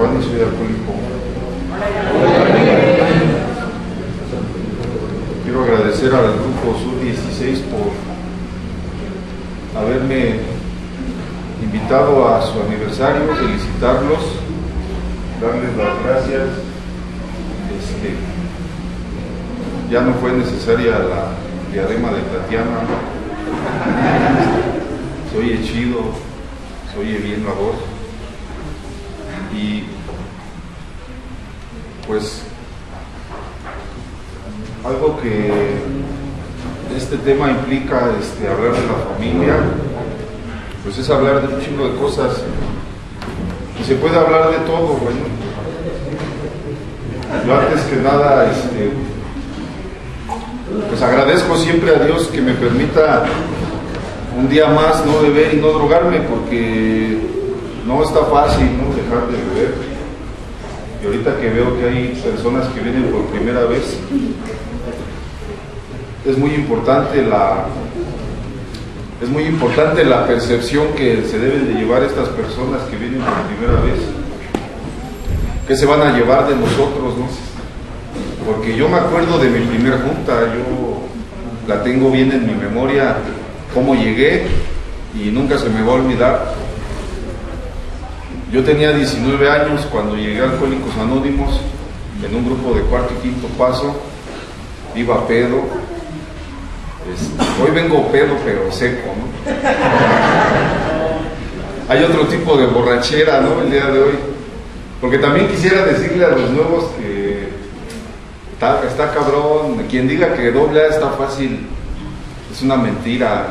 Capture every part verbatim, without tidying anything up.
Giovanni, soy alcohólico. Quiero agradecer al grupo Sur dieciséis por haberme invitado a su aniversario, felicitarlos, darles las gracias. Este, ya no fue necesaria la diadema de Tatiana, se oye chido, se oye bien la voz. Y pues algo que este tema implica, este, hablar de la familia, pues es hablar de un chingo de cosas, y se puede hablar de todo. Bueno, yo antes que nada, este, pues agradezco siempre a Dios que me permita un día más no beber y no drogarme, porque no está fácil, ¿no?, dejar de beber. Y ahorita que veo que hay personas que vienen por primera vez, es muy importante la es muy importante la percepción que se deben de llevar estas personas que vienen por primera vez, que se van a llevar de nosotros, ¿no? Porque yo me acuerdo de mi primer junta, yo la tengo bien en mi memoria, cómo llegué, y nunca se me va a olvidar. Yo tenía diecinueve años cuando llegué a Alcohólicos Anónimos, en un grupo de cuarto y quinto paso, iba pedo. Este, hoy vengo pedo pero seco, ¿no? Hay otro tipo de borrachera, ¿no?, el día de hoy. Porque también quisiera decirle a los nuevos que está, está cabrón, quien diga que doble A está fácil, es una mentira.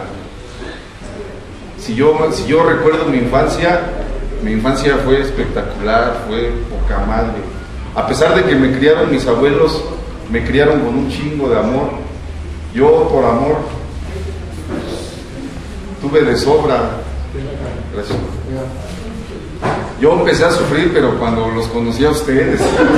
Si yo, si yo recuerdo mi infancia, mi infancia fue espectacular, fue poca madre. A pesar de que me criaron mis abuelos, me criaron con un chingo de amor. Yo, por amor, tuve de sobra. Gracias. Yo empecé a sufrir, pero cuando los conocí a ustedes.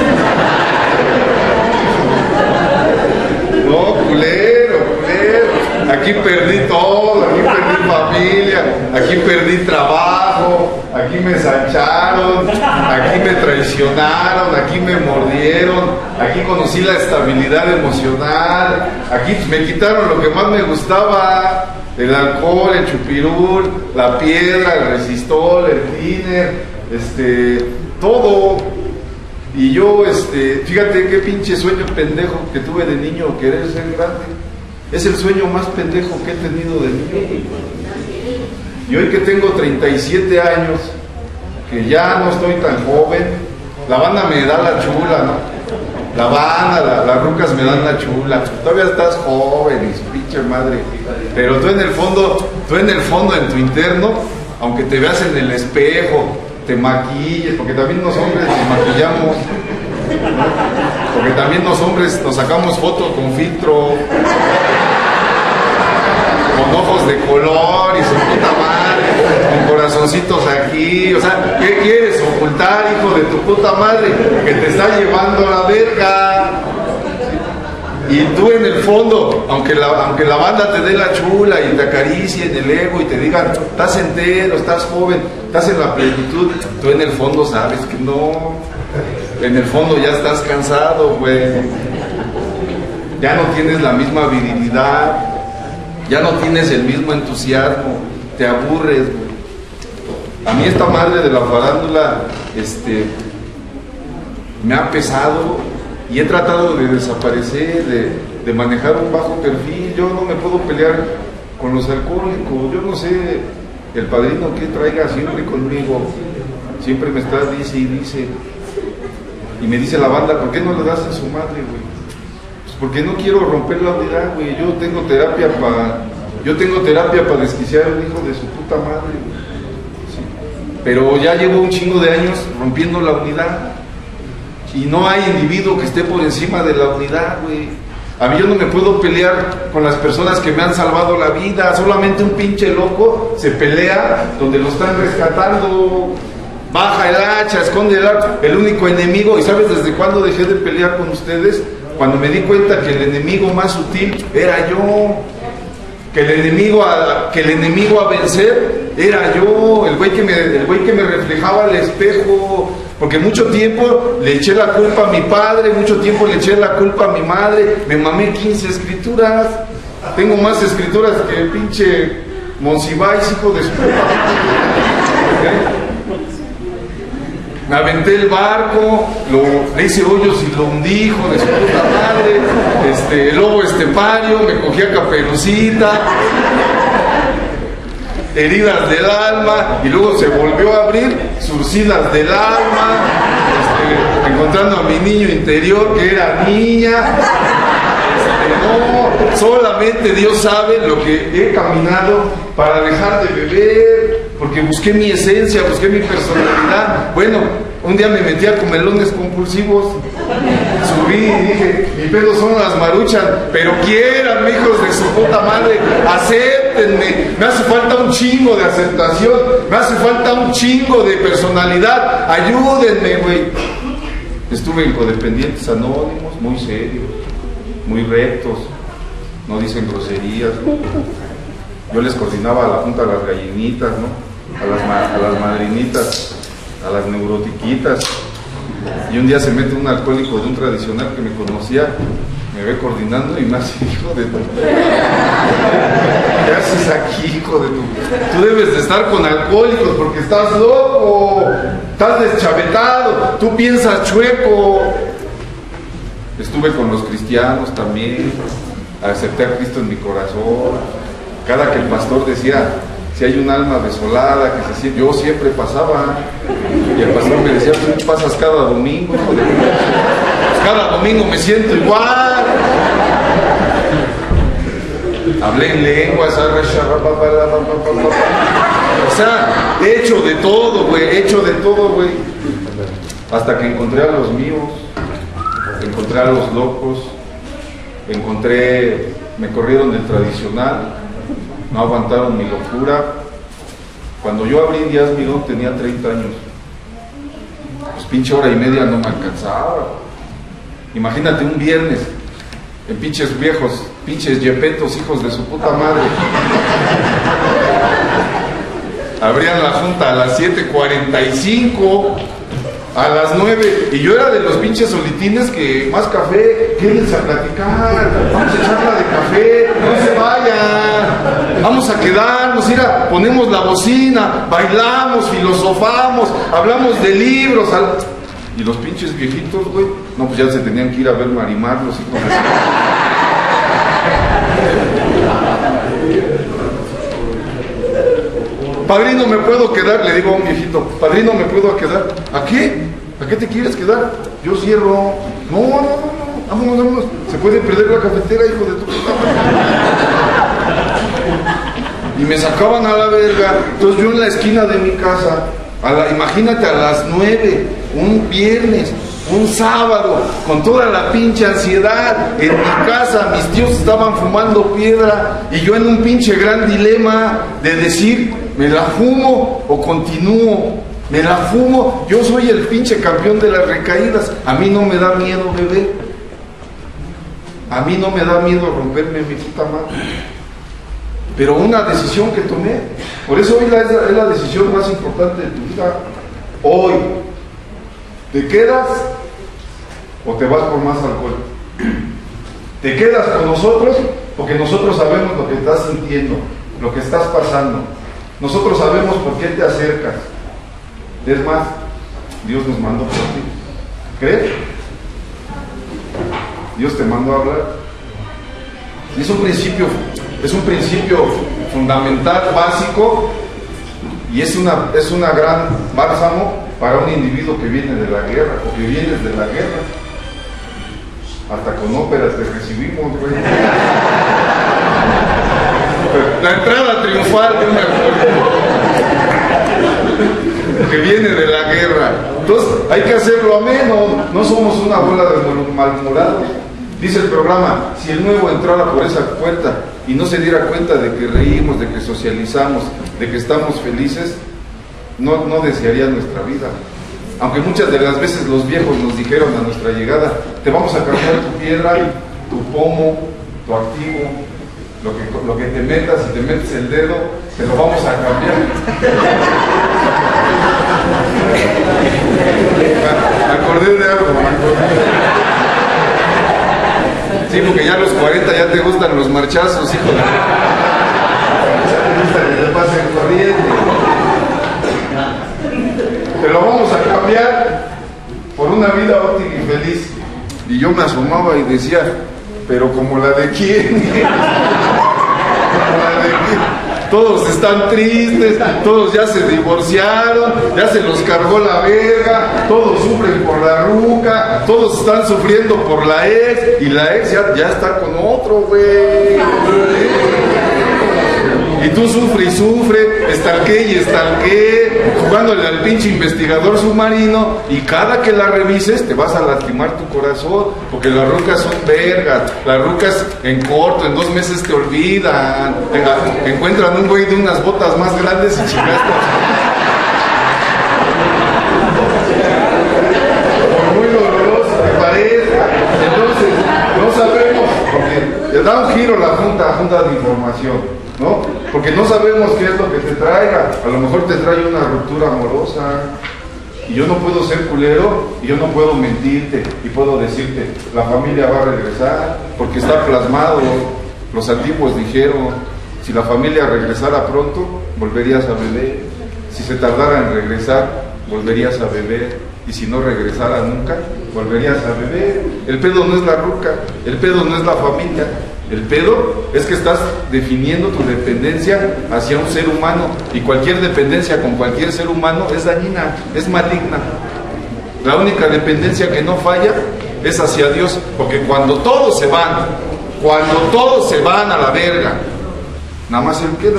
No, culero, culero. Aquí perdí todo, aquí perdí familia, aquí perdí trabajo, aquí me sancharon, aquí me traicionaron, aquí me mordieron, aquí conocí la estabilidad emocional, aquí me quitaron lo que más me gustaba, el alcohol, el chupirul, la piedra, el resistol, el tiner, este, todo. Y yo, este, fíjate qué pinche sueño pendejo que tuve de niño, querer ser grande. Es el sueño más pendejo que he tenido de niño. Y hoy que tengo treinta y siete años, que ya no estoy tan joven, la banda me da la chula, ¿no? La banda, la, las rucas me dan la chula. Todavía estás joven y su pinche madre. Pero tú en el fondo, tú en el fondo, en tu interno, aunque te veas en el espejo, te maquilles, porque también los hombres nos maquillamos, porque también los hombres nos sacamos fotos con filtro, con ojos de color y su puta madre, con corazoncitos aquí. O sea, ¿qué quieres ocultar, hijo de tu puta madre? Que te está llevando a la verga. Y tú en el fondo, aunque la, aunque la banda te dé la chula y te acaricie en el ego y te digan, estás entero, estás joven, estás en la plenitud, tú en el fondo sabes que no. En el fondo ya estás cansado, güey. Ya no tienes la misma virilidad, ya no tienes el mismo entusiasmo, te aburres, güey. A mí esta madre de la farándula, este, me ha pesado. Y he tratado de desaparecer, de, de manejar un bajo perfil. Yo no me puedo pelear con los alcohólicos. Yo no sé, el padrino que traiga siempre conmigo, siempre me está, dice y dice. Y me dice la banda, ¿por qué no le das a su madre, güey? Pues porque no quiero romper la unidad, güey. Yo tengo terapia para yo tengo terapia para desquiciar al hijo de su puta madre, güey. Sí. Pero ya llevo un chingo de años rompiendo la unidad. Y no hay individuo que esté por encima de la unidad, güey. A mí yo no me puedo pelear con las personas que me han salvado la vida. Solamente un pinche loco se pelea donde lo están rescatando. Baja el hacha, esconde el hacha. El único enemigo, ¿y sabes desde cuándo dejé de pelear con ustedes? Cuando me di cuenta que el enemigo más sutil era yo. Que el enemigo a, que el enemigo a vencer era yo, el güey que me, el güey que me reflejaba al espejo, porque mucho tiempo le eché la culpa a mi padre, mucho tiempo le eché la culpa a mi madre, me mamé quince escrituras, tengo más escrituras que el pinche Monsiváis, hijo de su puta. Me aventé el barco, lo, le hice hoyos y lo hundí, hijo de su puta madre, este, el lobo estepario, me cogí a Caperucita, heridas del alma, y luego se volvió a abrir, surcidas del alma, este, encontrando a mi niño interior que era niña. Este, no, solamente Dios sabe lo que he caminado para dejar de beber, porque busqué mi esencia, busqué mi personalidad. Bueno, un día me metí a comelones compulsivos, subí y dije, mi pedo son las Maruchan, pero quieran, hijos de su puta madre, acéptenme, me hace falta un chingo de aceptación, me hace falta un chingo de personalidad, ayúdenme, güey. Estuve en Codependientes Anónimos, muy serios, muy rectos, no dicen groserías, ¿no? Yo les coordinaba a la junta a las gallinitas, ¿no? A las, ma a las madrinitas, a las neurotiquitas. Y un día se mete un alcohólico de un tradicional que me conocía, me ve coordinando y me hace, hijo de tu... ¿Qué haces aquí, hijo de tu...? Tú debes de estar con alcohólicos porque estás loco, estás deschavetado, tú piensas chueco. Estuve con los cristianos también, acepté a Cristo en mi corazón. Cada que el pastor decía, si hay un alma desolada, que se siente, yo siempre pasaba. Y el pastor me decía, tú pasas cada domingo, hijo de... Pues cada domingo me siento igual. Hablé en lenguas, o sea, hecho de todo, güey, hecho de todo, güey. Hasta que encontré a los míos, encontré a los locos, encontré, me corrieron del tradicional, no aguantaron mi locura. Cuando yo abrí Díaz Miró tenía treinta años. Pues pinche hora y media no me alcanzaba. Imagínate un viernes, en pinches viejos, pinches yepetos, hijos de su puta madre. Abrían la junta a las siete cuarenta y cinco, a las nueve, y yo era de los pinches solitines que más café, quédense a platicar, vamos a echarla de café, no se vayan, vamos a quedarnos, mira, ponemos la bocina, bailamos, filosofamos, hablamos de libros, al... y los pinches viejitos, güey, no, pues ya se tenían que ir a ver Marimar, los hijos de... Padrino, ¿me puedo quedar? Le digo a un viejito, padrino, ¿me puedo quedar? ¿A qué? ¿A qué te quieres quedar? Yo cierro. No, no, no, no, vámonos, vámonos. Se puede perder la cafetera, hijo de tu puta madre. Y me sacaban a la verga. Entonces yo en la esquina de mi casa, a la, imagínate a las nueve, un viernes, un sábado, con toda la pinche ansiedad, en mi casa mis tíos estaban fumando piedra y yo en un pinche gran dilema de decir, ¿me la fumo o continúo? ¿Me la fumo? Yo soy el pinche campeón de las recaídas, a mí no me da miedo beber, a mí no me da miedo romperme mi puta madre. Pero una decisión que tomé, por eso hoy la, es, la, es la decisión más importante de tu vida. Hoy, ¿te quedas o te vas por más alcohol? ¿Te quedas con nosotros? Porque nosotros sabemos lo que estás sintiendo, lo que estás pasando. Nosotros sabemos por qué te acercas. Es más, Dios nos mandó por ti. ¿Crees? Dios te mandó a hablar. Y es un principio, es un principio fundamental, básico, y es una, es una gran bálsamo para un individuo que viene de la guerra, o que vienes de la guerra. Hasta con óperas te recibimos, güey. La entrada triunfal de una que viene de la guerra. Entonces hay que hacerlo ameno. No somos una bola de malhumorados. Dice el programa, si el nuevo entrara por esa puerta y no se diera cuenta de que reímos, de que socializamos, de que estamos felices, no, no desearía nuestra vida. Aunque muchas de las veces los viejos nos dijeron a nuestra llegada, te vamos a cambiar tu piedra, tu pomo, tu activo, lo que, lo que te metas, si te metes el dedo, te lo vamos a cambiar. Me acordé de algo, me acordé. Sí, porque ya a los cuarenta ya te gustan los marchazos, hijo de... Ya te gusta que te pasen corriente. Te lo vamos a cambiar por una vida óptima y feliz. Y yo me asomaba y decía, pero como la de quién. La de quién. Todos están tristes, todos ya se divorciaron, ya se los cargó la verga, todos sufren por la ruca, todos están sufriendo por la ex, y la ex ya, ya está con otro, güey. Y tú sufre y sufre, estalqué y estalqué, jugándole al pinche investigador submarino, y cada que la revises te vas a lastimar tu corazón, porque las rucas son vergas, las rucas en corto, en dos meses te olvidan, te encuentran un güey de unas botas más grandes y chingaste. Por muy doloroso que parezca, entonces no sabemos, porque te da un giro la junta, junta de información, ¿no? Porque no sabemos qué es lo que te traiga. A lo mejor te trae una ruptura amorosa, y yo no puedo ser culero, y yo no puedo mentirte, y puedo decirte, la familia va a regresar, porque está plasmado. Los antiguos dijeron, si la familia regresara pronto, volverías a beber. Si se tardara en regresar, volverías a beber. Y si no regresara nunca, volverías a beber. El pedo no es la ruca, el pedo no es la familia. El pedo es que estás definiendo tu dependencia hacia un ser humano, y cualquier dependencia con cualquier ser humano es dañina, es maligna. La única dependencia que no falla es hacia Dios, porque cuando todos se van, cuando todos se van a la verga, nada más Él queda.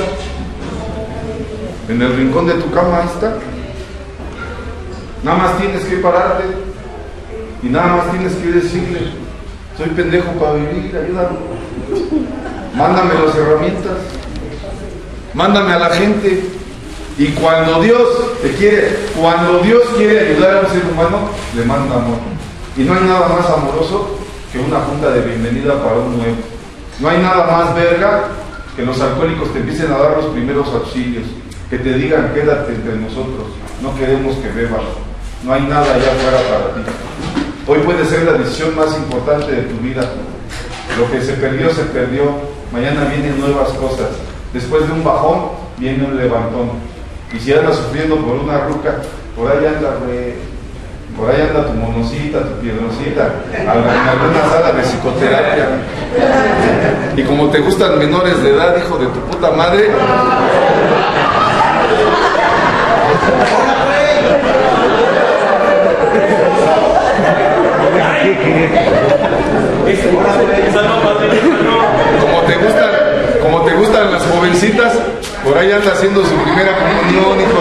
En el rincón de tu cama, ahí está. Nada más tienes que pararte y nada más tienes que decirle, soy pendejo para vivir, ayúdame. Mándame las herramientas, mándame a la gente. Y cuando Dios te quiere, cuando Dios quiere ayudar a un ser humano, le manda amor. Y no hay nada más amoroso que una junta de bienvenida para un nuevo. No hay nada más verga que los alcohólicos te empiecen a dar los primeros auxilios, que te digan, quédate entre nosotros, no queremos que bebas, no hay nada allá afuera para ti. Hoy puede ser la decisión más importante de tu vida. Lo que se perdió, se perdió. Mañana vienen nuevas cosas. Después de un bajón, viene un levantón. Y si andas sufriendo por una ruca, por ahí anda, güey. Por ahí anda tu monocita, tu piedrosita, en alguna sala de psicoterapia. Y como te gustan menores de edad, hijo de tu puta madre, como te gustan, como te gustan las jovencitas, por ahí anda haciendo su primera comunión, hijo.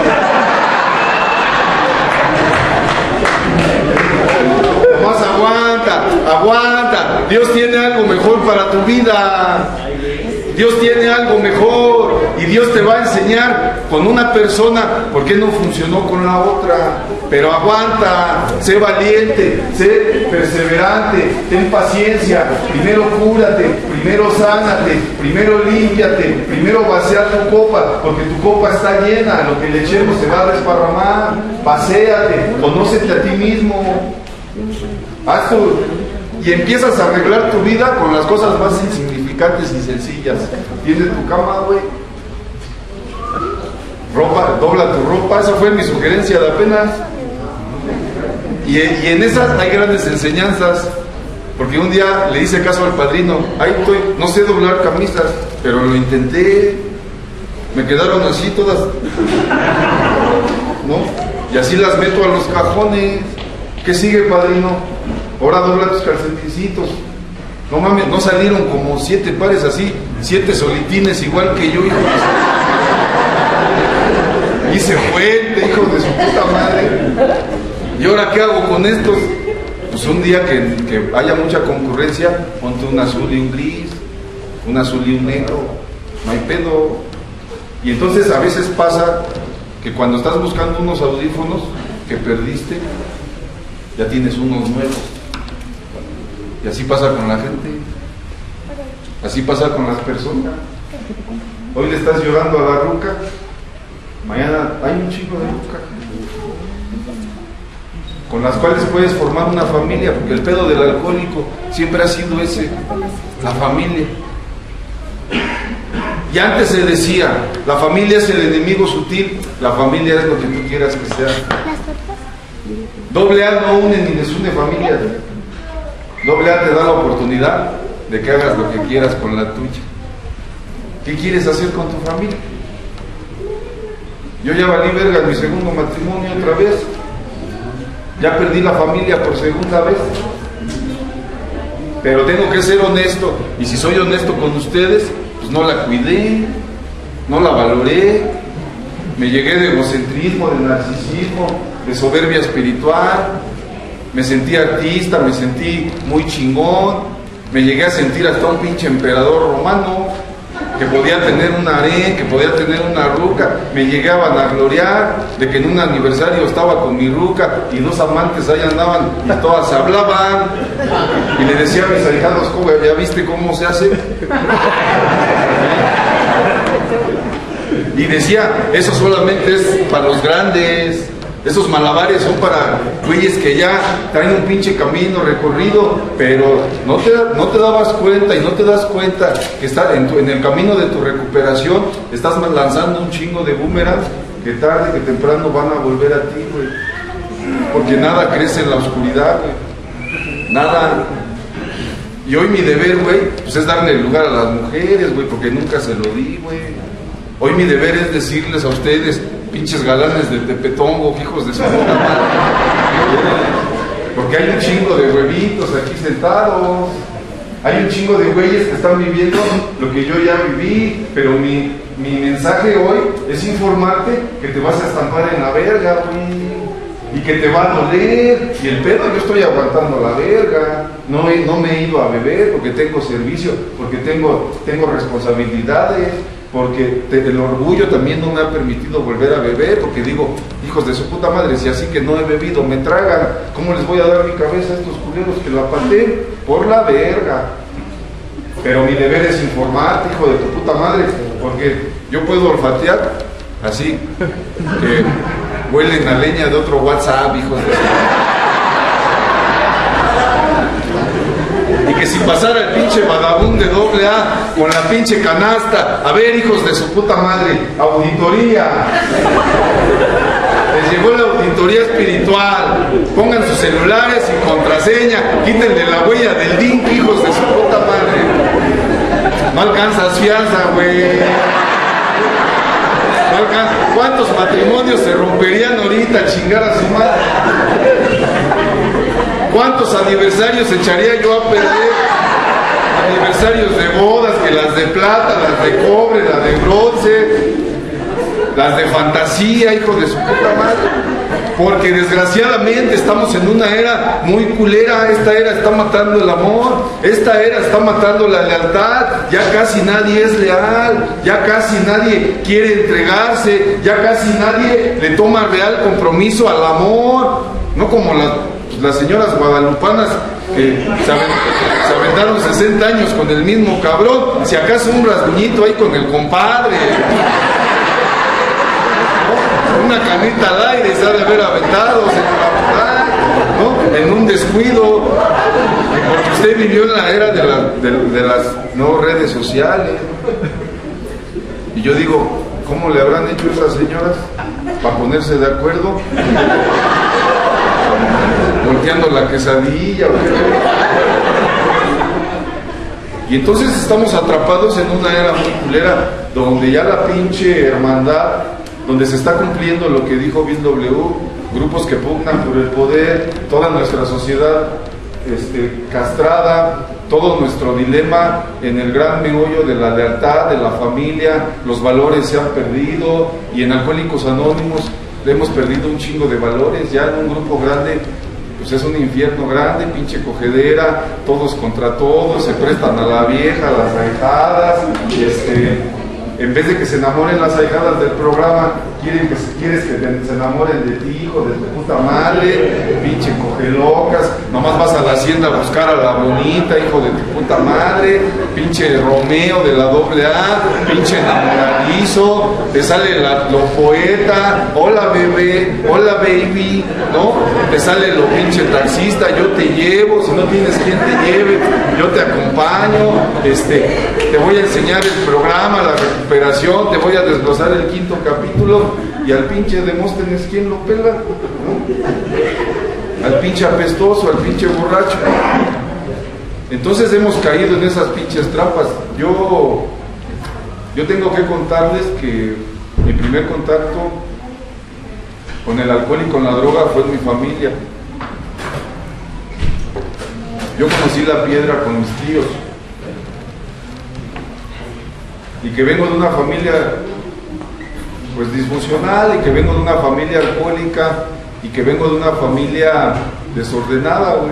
Nomás aguanta, aguanta. Dios tiene algo mejor para tu vida. Dios tiene algo mejor, y Dios te va a enseñar con una persona por qué no funcionó con la otra. Pero aguanta, sé valiente, sé perseverante, ten paciencia. Primero cúrate, primero sánate, primero límpiate, primero vacía tu copa, porque tu copa está llena, lo que le echemos se va a desparramar. Paséate, conócete a ti mismo. Haz tu, y empiezas a arreglar tu vida con las cosas más insignificantes y sencillas. Tiende tu cama, güey. Ropa, dobla tu ropa. Esa fue mi sugerencia de apenas. Y, y en esas hay grandes enseñanzas. Porque un día le hice caso al padrino. Ahí estoy, no sé doblar camisas, pero lo intenté. Me quedaron así todas, ¿no? Y así las meto a los cajones. ¿Qué sigue, padrino? Ahora dobla tus calceticitos. No mames, no salieron como siete pares así, siete solitines igual que yo, hijo de su... Hice fuente, hijo de su puta madre. ¿Y ahora qué hago con estos? Pues un día que, que haya mucha concurrencia, ponte un azul y un gris, un azul y un negro, no hay pedo. Y entonces a veces pasa que cuando estás buscando unos audífonos que perdiste, ya tienes unos nuevos. Y así pasa con la gente. Así pasa con las personas. Hoy le estás llorando a la ruca, mañana hay un chico de ruca con las cuales puedes formar una familia, porque el pedo del alcohólico siempre ha sido ese, la familia. Y antes se decía, la familia es el enemigo sutil, la familia es lo que tú quieras que sea. Doble A no une ni desune familia. Doble A te da la oportunidad de que hagas lo que quieras con la tuya. ¿Qué quieres hacer con tu familia? Yo ya valí verga en mi segundo matrimonio otra vez. Ya perdí la familia por segunda vez. Pero tengo que ser honesto. Y si soy honesto con ustedes, pues no la cuidé, no la valoré. Me llegué de egocentrismo, de narcisismo, de soberbia espiritual. Me sentí artista, me sentí muy chingón. Me llegué a sentir hasta un pinche emperador romano, que podía tener un harén, que podía tener una ruca. Me llegué a vanagloriar de que en un aniversario estaba con mi ruca y dos amantes ahí andaban y todas hablaban. Y le decía a mis ahijados, ¿ya viste cómo se hace? Y decía, eso solamente es para los grandes. Esos malabares son para güeyes que ya traen un pinche camino recorrido, pero no te, no te dabas cuenta y no te das cuenta que está en, tu, en el camino de tu recuperación estás lanzando un chingo de boomerangs que tarde que temprano van a volver a ti, güey. Porque nada crece en la oscuridad, güey. Nada. Y hoy mi deber, güey, pues es darle el lugar a las mujeres, güey, porque nunca se lo di, güey. Hoy mi deber es decirles a ustedes, pinches galanes de Tepetongo, hijos de su puta madre. Porque hay un chingo de huevitos aquí sentados. Hay un chingo de güeyes que están viviendo lo que yo ya viví. Pero mi, mi mensaje hoy es informarte que te vas a estampar en la verga, güey. Y que te va a doler. Y el pedo, yo estoy aguantando la verga. No, he, no me he ido a beber porque tengo servicio, porque tengo, tengo responsabilidades. Porque te, el orgullo también no me ha permitido volver a beber, porque digo, hijos de su puta madre, si así que no he bebido me tragan, ¿cómo les voy a dar mi cabeza a estos culeros que la pateen? Por la verga. Pero mi deber es informarte, hijo de tu puta madre, porque yo puedo olfatear así, que huelen a leña de otro WhatsApp, hijos de su y que si pasara el pinche vagabundo de doble A con la pinche canasta, a ver, hijos de su puta madre, auditoría, les llegó la auditoría espiritual, pongan sus celulares sin contraseña, quítenle la huella del D I N C, hijos de su puta madre. No alcanzas fianza, güey. No alcanza. ¿Cuántos matrimonios se romperían ahorita a chingar a su madre? ¿Cuántos aniversarios echaría yo a perder? Aniversarios de bodas, que las de plata, las de cobre, las de bronce, las de fantasía, hijo de su puta madre. Porque desgraciadamente estamos en una era muy culera. Esta era está matando el amor, esta era está matando la lealtad. Ya casi nadie es leal, ya casi nadie quiere entregarse, ya casi nadie le toma real compromiso al amor. No como las las señoras guadalupanas que se, aven, se aventaron sesenta años con el mismo cabrón, si acaso un rasguñito ahí con el compadre, ¿no? Una canita al aire se ha de haber aventado, ¿no? En un descuido, porque usted vivió en la era de, la, de, de las no redes sociales. Y yo digo, ¿cómo le habrán hecho esas señoras para ponerse de acuerdo? Volteando la quesadilla. Y entonces estamos atrapados en una era muy culera, donde ya la pinche hermandad, donde se está cumpliendo lo que dijo Bill W, grupos que pugnan por el poder, toda nuestra sociedad este, castrada, todo nuestro dilema en el gran meollo de la lealtad, de la familia, los valores se han perdido, y en Alcohólicos Anónimos hemos perdido un chingo de valores. Ya en un grupo grande pues es un infierno grande, pinche cogedera, todos contra todos, se prestan a la vieja, a las ahijadas, y este, en vez de que se enamoren las ahijadas del programa, quieren que se, quieres que se enamoren de ti, hijo de tu puta madre, pinche cogelocas, nomás nomás vas a la hacienda a buscar a la bonita, hijo de tu puta madre, pinche Romeo de la doble A, pinche enamoradizo, te sale la, lo poeta, hola bebé, hola baby, ¿no? Te sale lo pinche taxista, yo te llevo, si no tienes quien te lleve, yo te acompaño, este, te voy a enseñar el programa, la recuperación, te voy a desglosar el quinto capítulo, y al pinche Demóstenes, ¿quién lo pela? ¿No? Al pinche apestoso, al pinche borracho. Entonces hemos caído en esas pinches trampas. Yo, yo tengo que contarles que mi primer contacto con el alcohol y con la droga fue en mi familia. Yo conocí la piedra con mis tíos. Y que vengo de una familia pues disfuncional, y que vengo de una familia alcohólica, y que vengo de una familia desordenada, güey.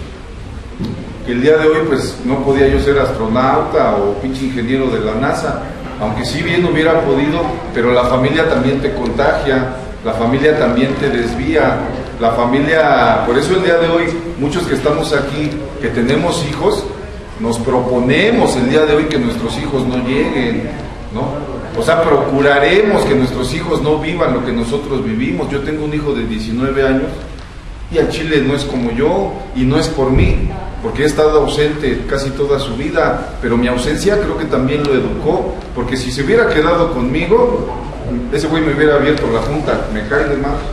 Que el día de hoy pues no podía yo ser astronauta o pinche ingeniero de la NASA, aunque sí bien hubiera podido, pero la familia también te contagia, la familia también te desvía, la familia, por eso el día de hoy, muchos que estamos aquí, que tenemos hijos, nos proponemos el día de hoy que nuestros hijos no lleguen, ¿no? O sea, procuraremos que nuestros hijos no vivan lo que nosotros vivimos. Yo tengo un hijo de diecinueve años y al chile no es como yo, y no es por mí, porque he estado ausente casi toda su vida, pero mi ausencia creo que también lo educó, porque si se hubiera quedado conmigo, ese güey me hubiera abierto la junta, me cae de más,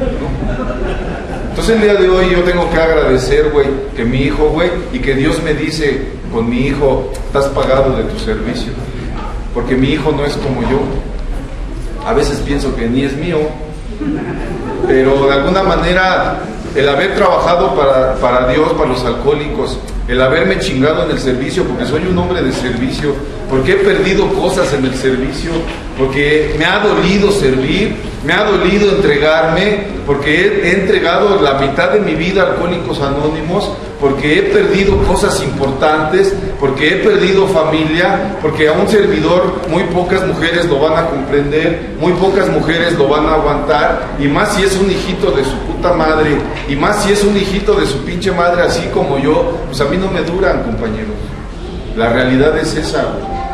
¿no? Entonces el día de hoy yo tengo que agradecer, güey, que mi hijo, güey, y que Dios me dice con mi hijo, estás pagado de tu servicio. Porque mi hijo no es como yo. A veces pienso que ni es mío, pero de alguna manera el haber trabajado para, para Dios, para los alcohólicos, el haberme chingado en el servicio, porque soy un hombre de servicio, porque he perdido cosas en el servicio, porque me ha dolido servir, me ha dolido entregarme, porque he, he entregado la mitad de mi vida a Alcohólicos Anónimos, porque he perdido cosas importantes, porque he perdido familia, porque a un servidor muy pocas mujeres lo van a comprender, muy pocas mujeres lo van a aguantar, y más si es un hijito de su puta madre, y más si es un hijito de su pinche madre así como yo, pues a mí no me duran, compañeros. La realidad es esa,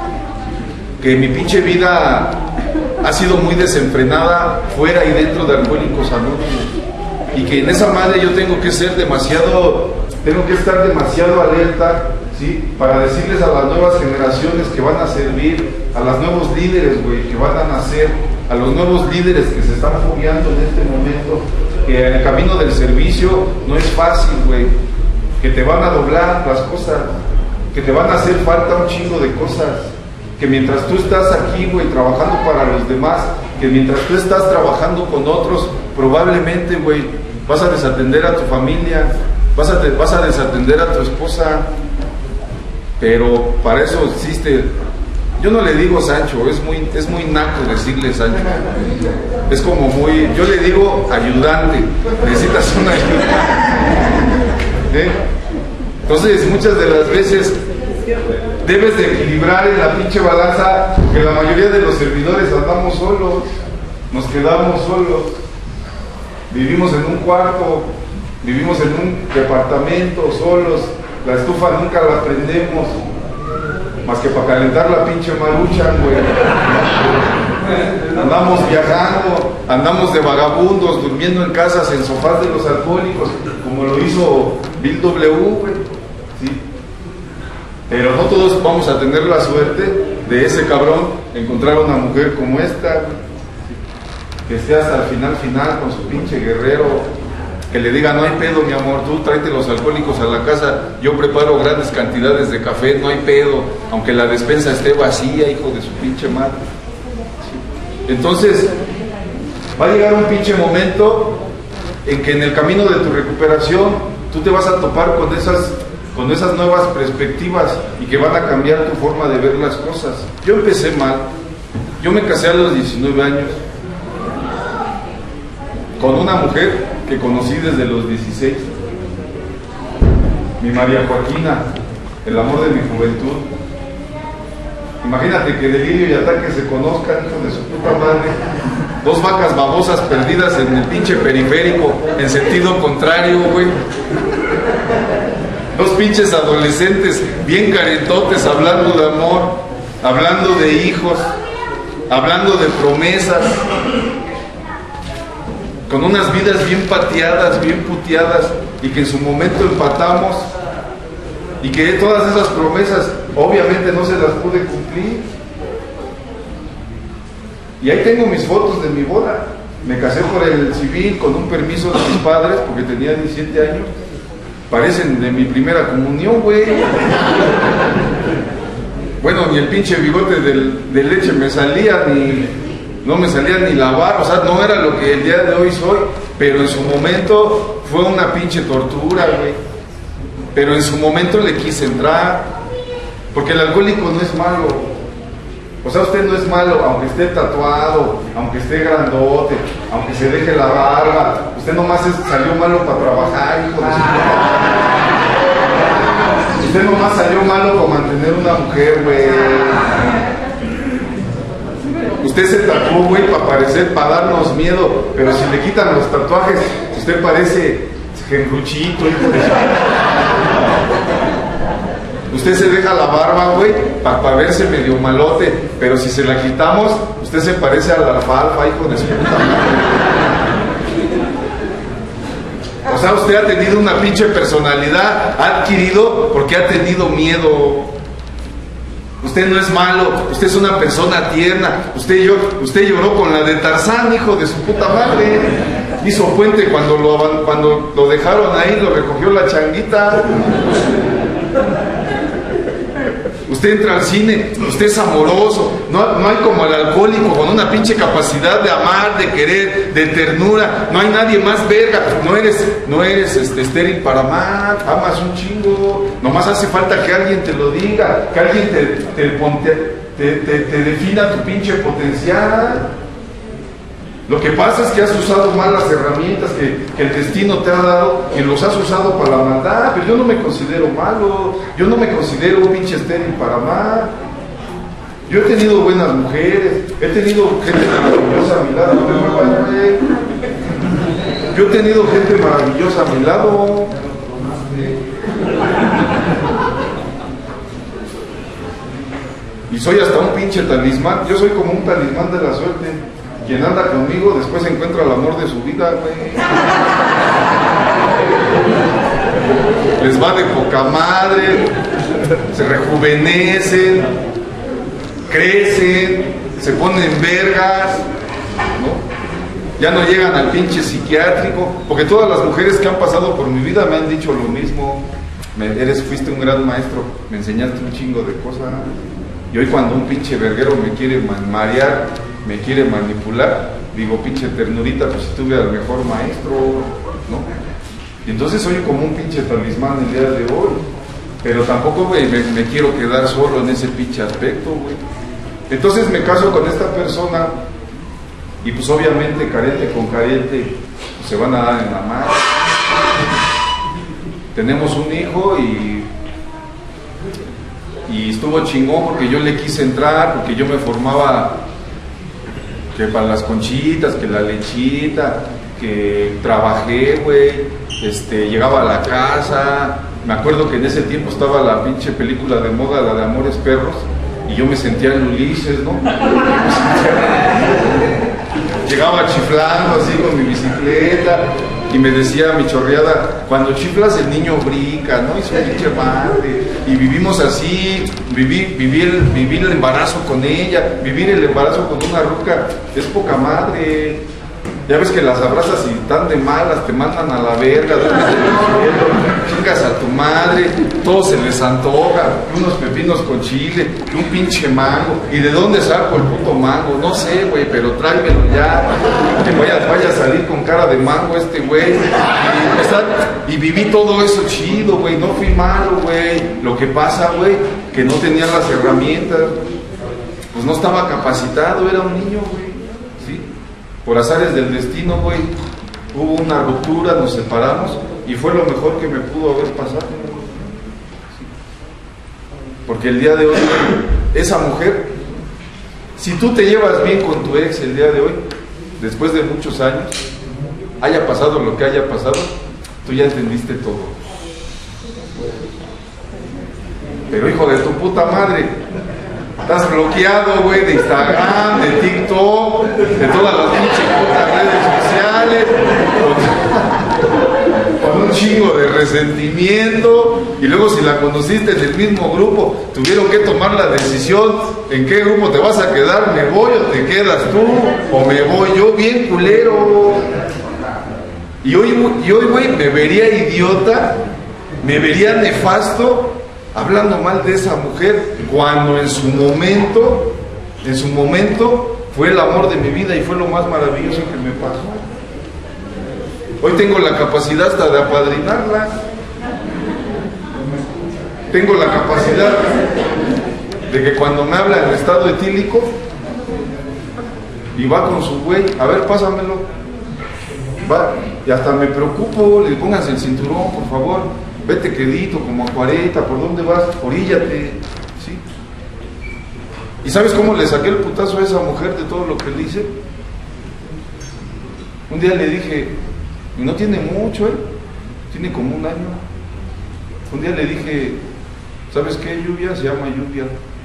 que mi pinche vida ha sido muy desenfrenada fuera y dentro de Alcohólicos Anónimos, y que en esa madre yo tengo que ser demasiado, tengo que estar demasiado alerta, ¿sí? Para decirles a las nuevas generaciones que van a servir, a los nuevos líderes, güey, que van a nacer, a los nuevos líderes que se están fogueando en este momento, que el camino del servicio no es fácil, güey, que te van a doblar las cosas, que te van a hacer falta un chingo de cosas, que mientras tú estás aquí, güey, trabajando para los demás, que mientras tú estás trabajando con otros, probablemente, güey, vas a desatender a tu familia, vas a, te, vas a desatender a tu esposa, pero para eso existe, yo no le digo Sancho, es muy, es muy naco decirle Sancho, es como muy, yo le digo ayudante, necesitas una ayuda, ¿eh? Entonces muchas de las veces debes de equilibrar en la pinche balanza, que la mayoría de los servidores andamos solos, nos quedamos solos, vivimos en un cuarto, vivimos en un departamento solos, la estufa nunca la prendemos, más que para calentar la pinche marucha, güey. Andamos viajando, andamos de vagabundos, durmiendo en casas, en sofás de los alcohólicos, como lo hizo Bill W, güey. ¿Sí? Pero no todos vamos a tener la suerte de ese cabrón encontrar una mujer como esta, que esté hasta el final final con su pinche guerrero, que le diga, no hay pedo, mi amor, tú tráete los alcohólicos a la casa, yo preparo grandes cantidades de café, no hay pedo, aunque la despensa esté vacía, hijo de su pinche madre. Entonces va a llegar un pinche momento en que en el camino de tu recuperación tú te vas a topar con esas con esas nuevas perspectivas y que van a cambiar tu forma de ver las cosas. Yo empecé mal, yo me casé a los diecinueve años con una mujer que conocí desde los dieciséis, mi María Joaquina, el amor de mi juventud. Imagínate que delirio y ataque se conozcan, hijo de su puta madre. Dos vacas babosas perdidas en el pinche periférico en sentido contrario, güey. Dos pinches adolescentes bien carentotes hablando de amor, hablando de hijos, hablando de promesas, con unas vidas bien pateadas, bien puteadas, y que en su momento empatamos, y que todas esas promesas obviamente no se las pude cumplir. Y ahí tengo mis fotos de mi boda. Me casé por el civil con un permiso de mis padres porque tenía diecisiete años. Parecen de mi primera comunión, güey. Bueno, ni el pinche bigote del, de leche me salía, ni no me salía ni la barba, o sea, no era lo que el día de hoy soy, pero en su momento fue una pinche tortura, güey. Pero en su momento le quise entrar, porque el alcohólico no es malo. O sea, usted no es malo, aunque esté tatuado, aunque esté grandote, aunque se deje la barba. Usted nomás es, salió malo para trabajar, hijo de su puta. Usted nomás salió malo para mantener una mujer, güey. Usted se tatuó, güey, para parecer, para darnos miedo. Pero si le quitan los tatuajes, usted parece genruchito, hijo de su puta. Usted se deja la barba, güey, para pa verse medio malote, pero si se la quitamos, usted se parece a la alfalfa, hijo de su puta madre. O sea, usted ha tenido una pinche personalidad, ha adquirido porque ha tenido miedo. Usted no es malo, usted es una persona tierna. Usted, yo, usted lloró con la de Tarzán, hijo de su puta madre. Hizo puente cuando lo, cuando lo dejaron ahí, lo recogió la changuita. Usted entra al cine, usted es amoroso, no, no hay como el alcohólico con una pinche capacidad de amar, de querer, de ternura. No hay nadie más verga, no eres, no eres este, estéril para amar, amas un chingo. Nomás hace falta que alguien te lo diga, que alguien te, te, te, te, te defina tu pinche potencial. Lo que pasa es que has usado mal las herramientas que, que el destino te ha dado y los has usado para la maldad. Pero yo no me considero malo, yo no me considero un pinche estéril para amar. Yo he tenido buenas mujeres, he tenido gente maravillosa a mi lado. No me muevas, güey. Yo he tenido gente maravillosa a mi lado. Y soy hasta un pinche talismán. Yo soy como un talismán de la suerte. Quien anda conmigo después encuentra el amor de su vida, güey. Les va de poca madre, se rejuvenecen, crecen, se ponen vergas, ¿no? Ya no llegan al pinche psiquiátrico, porque todas las mujeres que han pasado por mi vida me han dicho lo mismo. Me, eres, fuiste un gran maestro, me enseñaste un chingo de cosas. Y hoy cuando un pinche verguero me quiere marear, me quiere manipular, digo, pinche ternurita, pues si tuve al mejor maestro, ¿no? Y entonces soy como un pinche talismán el día de hoy, pero tampoco, güey, me, me quiero quedar solo en ese pinche aspecto, güey. Entonces me caso con esta persona y pues obviamente carente con carente pues, se van a dar en la madre. Tenemos un hijo y y estuvo chingón porque yo le quise entrar, porque yo me formaba que para las conchitas, que la lechita, que trabajé, güey, este, llegaba a la casa. Me acuerdo que en ese tiempo estaba la pinche película de moda, la de Amores Perros, y yo me sentía en Ulises, ¿no? Llegaba chiflando así con mi bicicleta y me decía mi chorreada, cuando chiflas el niño brinca, ¿no? Y su pinche madre. Y vivimos así, viví, vivir, vivir el embarazo con ella, vivir el embarazo con una ruca, es poca madre. Ya ves que las abrazas y están de malas, te mandan a la verga, chingas a tu madre, todo se les antoja, unos pepinos con chile, un pinche mango. ¿Y de dónde saco el puto mango? No sé, güey, pero tráemelo ya, que vaya, vaya a salir con cara de mango este güey. Y, y viví todo eso chido, güey, no fui malo, güey. Lo que pasa, güey, que no tenía las herramientas, pues no estaba capacitado, era un niño, güey. Por azares del destino, güey, hubo una ruptura, nos separamos y fue lo mejor que me pudo haber pasado. Porque el día de hoy, esa mujer, si tú te llevas bien con tu ex el día de hoy, después de muchos años, haya pasado lo que haya pasado, tú ya entendiste todo. Pero hijo de tu puta madre, estás bloqueado, güey, de Instagram, de TikTok, de todas las pinches putas redes sociales, con, con un chingo de resentimiento. Y luego si la conociste en el mismo grupo, tuvieron que tomar la decisión en qué grupo te vas a quedar, me voy o te quedas tú, o me voy yo, bien culero. Y hoy, y hoy, güey, me vería idiota, me vería nefasto hablando mal de esa mujer, cuando en su momento, en su momento, fue el amor de mi vida y fue lo más maravilloso que me pasó. Hoy tengo la capacidad hasta de apadrinarla. Tengo la capacidad de que cuando me habla en estado etílico y va con su güey, a ver, pásamelo, va, y hasta me preocupo, le pongas el cinturón, por favor, vete quedito, como a cuarenta, ¿por dónde vas? Oríllate, ¿sí? ¿Y sabes cómo le saqué el putazo a esa mujer de todo lo que le hice? Un día le dije, y no tiene mucho, ¿eh? Tiene como un año. Un día le dije, ¿sabes qué, Lluvia? Se llama Lluvia.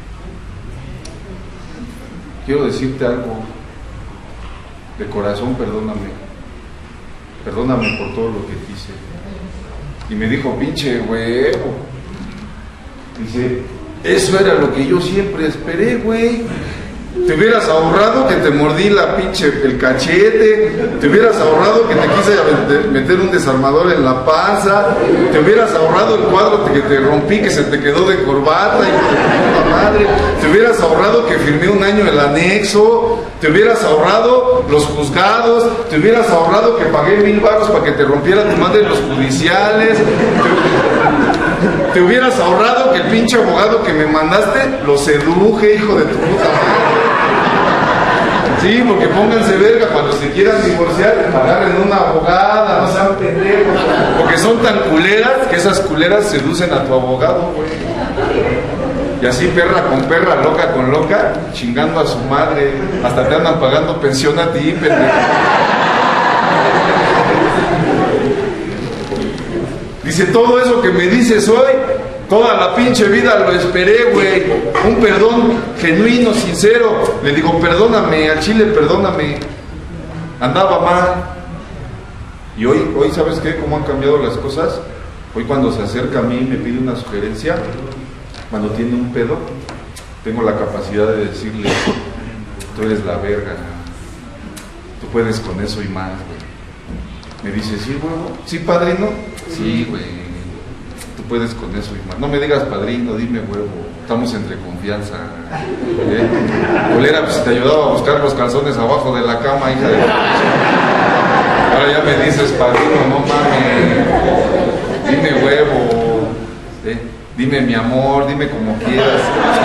Quiero decirte algo. De corazón, perdóname. Perdóname por todo lo que te hice. Y me dijo, pinche huevo. Dice, eso era lo que yo siempre esperé, güey. Te hubieras ahorrado que te mordí la pinche, el cachete, te hubieras ahorrado que te quise meter un desarmador en la panza, te hubieras ahorrado el cuadro que te rompí, que se te quedó de corbata, y de puta madre, te hubieras ahorrado que firmé un año el anexo, te hubieras ahorrado los juzgados, te hubieras ahorrado que pagué mil baros para que te rompiera tu madre los judiciales, te, te hubieras ahorrado que el pinche abogado que me mandaste lo seduje, hijo de tu puta madre. Sí, porque pónganse verga cuando se quieran divorciar, agarren una abogada, no sean pendejos, porque son tan culeras que esas culeras seducen a tu abogado, güey. Y así perra con perra, loca con loca, chingando a su madre, hasta te andan pagando pensión a ti, pendejo. Dice, todo eso que me dices hoy, toda la pinche vida lo esperé, güey. Un perdón genuino, sincero. Le digo, perdóname, al chile, perdóname. Andaba mal. Y hoy, hoy ¿sabes qué? ¿Cómo han cambiado las cosas? Hoy cuando se acerca a mí y me pide una sugerencia, cuando tiene un pedo, tengo la capacidad de decirle, tú eres la verga. Tú puedes con eso y más, güey. Me dice, ¿sí, huevo? ¿Sí, padrino? Sí, güey. Tú puedes con eso y más. No me digas padrino, dime huevo. Estamos entre confianza. ¿Eh? Culera, pues te ayudaba a buscar los calzones abajo de la cama, hija de... Ahora ya me dices padrino, no mames. Dime huevo. ¿Eh? Dime mi amor, dime como quieras.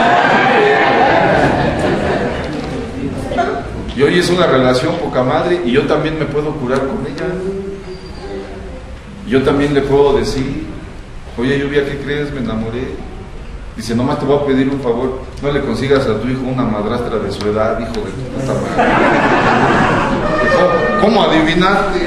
Y hoy es una relación poca madre y yo también me puedo curar con ella. Yo también le puedo decir, oye Lluvia, ¿qué crees? Me enamoré. Dice, nomás te voy a pedir un favor, no le consigas a tu hijo una madrastra de su edad, hijo de tu puta madre. ¿Cómo, cómo adivinaste?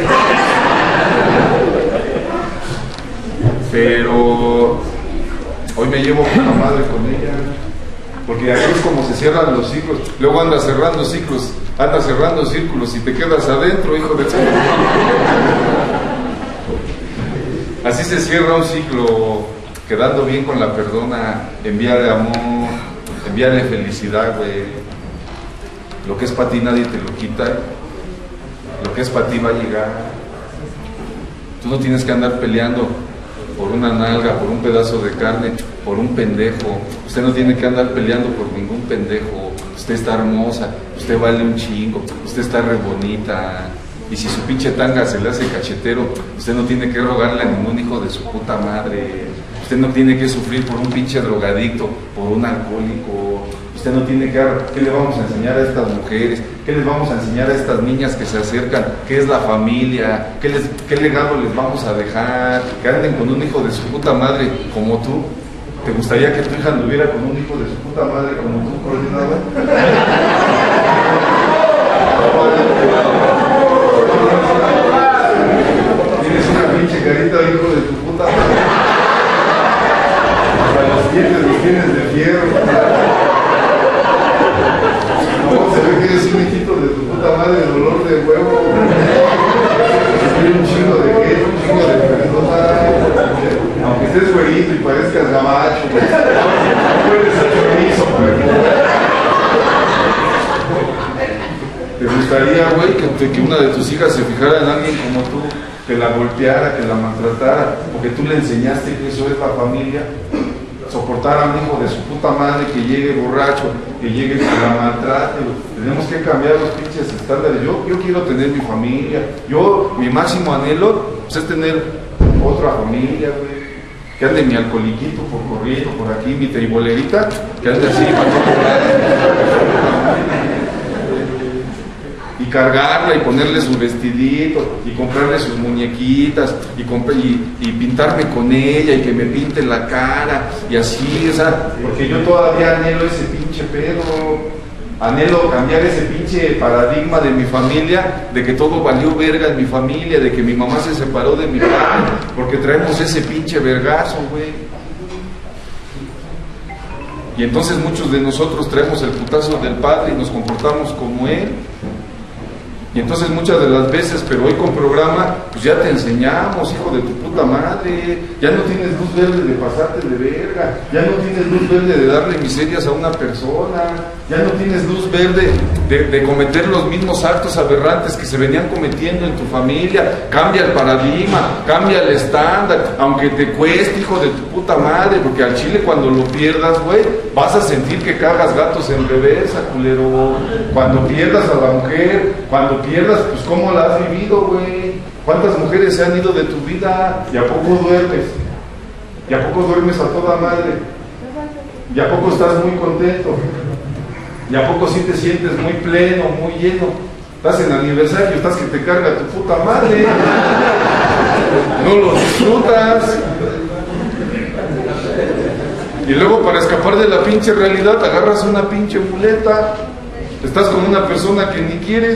Pero hoy me llevo con la madre con ella, porque así es como se cierran los ciclos. Luego andas cerrando ciclos, andas cerrando círculos y te quedas adentro, hijo de tu puta madre. Así se cierra un ciclo, quedando bien con la persona, envíale amor, envíale felicidad, güey. Lo que es para ti nadie te lo quita, lo que es para ti va a llegar. Tú no tienes que andar peleando por una nalga, por un pedazo de carne, por un pendejo. Usted no tiene que andar peleando por ningún pendejo. Usted está hermosa, usted vale un chingo, usted está re bonita. Y si su pinche tanga se le hace cachetero, usted no tiene que rogarle a ningún hijo de su puta madre. Usted no tiene que sufrir por un pinche drogadicto, por un alcohólico. Usted no tiene que... ¿Qué le vamos a enseñar a estas mujeres? ¿Qué les vamos a enseñar a estas niñas que se acercan? ¿Qué es la familia? ¿Qué, les, qué legado les vamos a dejar? Que anden con un hijo de su puta madre como tú. ¿Te gustaría que tu hija anduviera con un hijo de su puta madre como tú, coordinador? Tienes una pinche carita, hijo de tu puta madre. dientes los tienes de fierro. No, se ve que eres un hijito de tu puta madre, dolor de huevo. Un chingo de queso, un chingo de persona. Aunque estés güerito y parezcas gabacho, no puedes hacer chorizo, güey. ¿Te gustaría, güey, que, que una de tus hijas se fijara en alguien como tú, que la golpeara, que la maltratara, porque tú le enseñaste que eso es la familia? Soportar a un hijo de su puta madre que llegue borracho, que llegue que la maltrate. Tenemos que cambiar los pinches estándares. Yo, yo quiero tener mi familia. Yo, mi máximo anhelo pues, es tener otra familia, güey. Que ande mi alcoholiquito por corriendo por aquí, mi tribolerita, que ande así para no cobrar. Y cargarla y ponerle su vestidito y comprarle sus muñequitas y, y, y pintarme con ella y que me pinte la cara y así, o sea, porque yo todavía anhelo ese pinche pedo, anhelo cambiar ese pinche paradigma de mi familia, de que todo valió verga en mi familia, de que mi mamá se separó de mi padre, porque traemos ese pinche vergazo, güey. Y entonces muchos de nosotros traemos el putazo del padre y nos comportamos como él. Y entonces muchas de las veces, pero hoy con programa, pues ya te enseñamos, hijo de tu puta madre, ya no tienes luz verde de pasarte de verga, ya no tienes luz verde de darle miserias a una persona, ya no tienes luz verde de, de cometer los mismos actos aberrantes que se venían cometiendo en tu familia. Cambia el paradigma, cambia el estándar, aunque te cueste, hijo de tu puta madre, porque al chile cuando lo pierdas, güey, vas a sentir que cagas gatos en reversa, culero. Cuando pierdas a la mujer, cuando pierdas, pues cómo la has vivido, güey. ¿Cuántas mujeres se han ido de tu vida? ¿Y a poco duermes? ¿Y a poco duermes a toda madre? ¿Y a poco estás muy contento? ¿Y a poco sí te sientes muy pleno, muy lleno? Estás en aniversario, estás que te carga tu puta madre. No lo disfrutas. Y luego para escapar de la pinche realidad agarras una pinche muleta. Estás con una persona que ni quieres.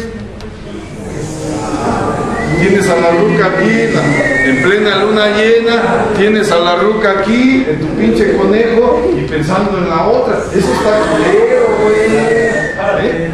Tienes a la ruca aquí, la, en plena luna llena, tienes a la ruca aquí, en tu pinche conejo, y pensando en la otra. Eso está culero, güey. ¿Eh?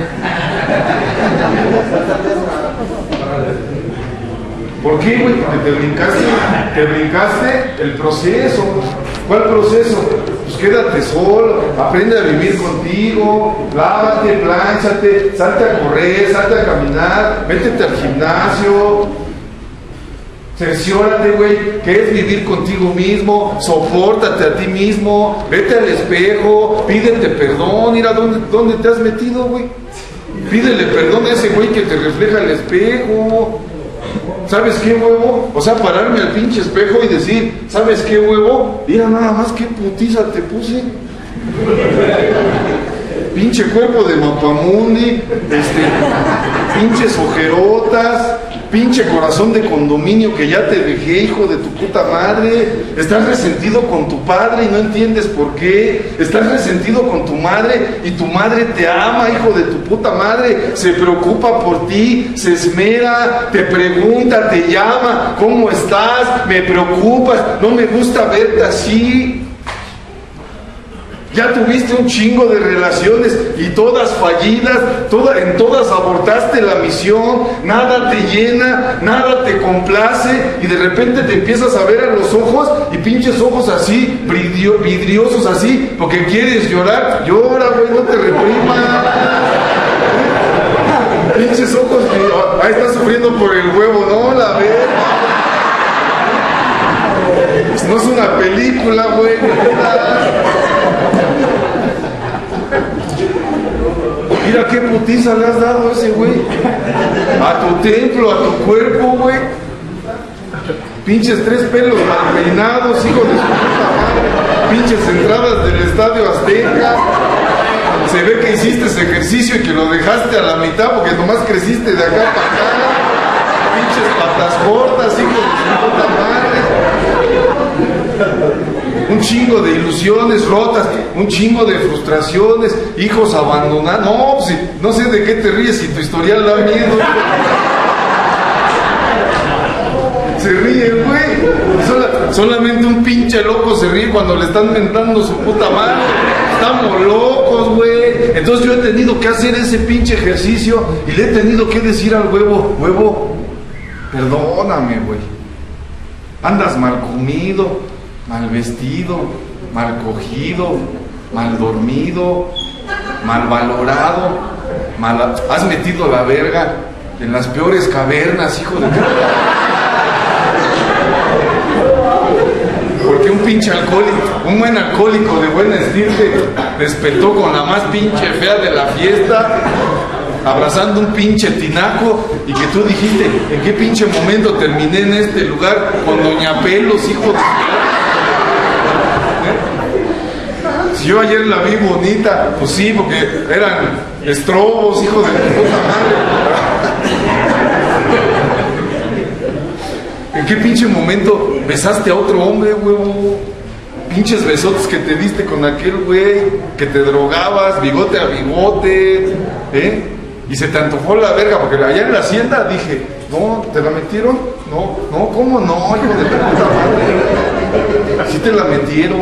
¿Por qué, güey? Porque te brincaste, te brincaste el proceso. ¿Cuál proceso? Pues quédate solo, aprende a vivir contigo, lávate, plánchate, salte a correr, salte a caminar, métete al gimnasio, cerciórate, güey, que es vivir contigo mismo, sopórtate a ti mismo, vete al espejo, pídete perdón, mira dónde, dónde te has metido, güey. Pídele perdón a ese güey que te refleja el espejo. ¿Sabes qué, huevo? O sea, pararme al pinche espejo y decir, ¿sabes qué, huevo? Mira nada más qué putiza te puse. Pinche cuerpo de mapamundi, este, pinches ojerotas, pinche corazón de condominio que ya te dejé, hijo de tu puta madre. Estás resentido con tu padre y no entiendes por qué. Estás resentido con tu madre y tu madre te ama, hijo de tu puta madre. Se preocupa por ti, se esmera, te pregunta, te llama, ¿cómo estás? Me preocupas, no me gusta verte así. Ya tuviste un chingo de relaciones y todas fallidas, toda, en todas abortaste la misión, nada te llena, nada te complace y de repente te empiezas a ver a los ojos y pinches ojos así, vidrio, vidriosos así, porque quieres llorar, llora, güey, no te reprimas. Pinches ojos, ahí estás sufriendo por el huevo, no, la verga. No es una película, güey. Mira qué putiza le has dado a ese güey. A tu templo, a tu cuerpo, güey. Pinches tres pelos mal peinados, hijo de su puta madre. Pinches entradas del Estadio Azteca. Se ve que hiciste ese ejercicio y que lo dejaste a la mitad porque nomás creciste de acá para acá. Pinches patas cortas, hijo de su puta madre. Un chingo de ilusiones rotas, un chingo de frustraciones, hijos abandonados. No, pues, no sé de qué te ríes si tu historial da miedo. Se ríen, güey. Son, la, Solamente un pinche loco se ríe cuando le están mentando su puta madre. Estamos locos, güey. Entonces yo he tenido que hacer ese pinche ejercicio y le he tenido que decir al huevo, huevo, perdóname, güey. Andas mal comido, mal vestido, mal cogido, mal dormido, mal valorado, mal... has metido la verga en las peores cavernas, hijo de... Porque un pinche alcohólico, un buen alcohólico de buena estirpe despertó con la más pinche fea de la fiesta, abrazando un pinche tinaco, y que tú dijiste, ¿en qué pinche momento terminé en este lugar con Doña Pelos, hijo de... ¿Eh? Si yo ayer la vi bonita, pues sí, porque eran estrobos, hijo de puta madre. ¿En qué pinche momento besaste a otro hombre, huevo? Pinches besotes que te diste con aquel güey, que te drogabas, bigote a bigote, ¿eh? Y se te antojó la verga, porque allá en la hacienda dije, no, ¿te la metieron? No, no, ¿cómo no, hijo de puta madre? Sí te la metieron.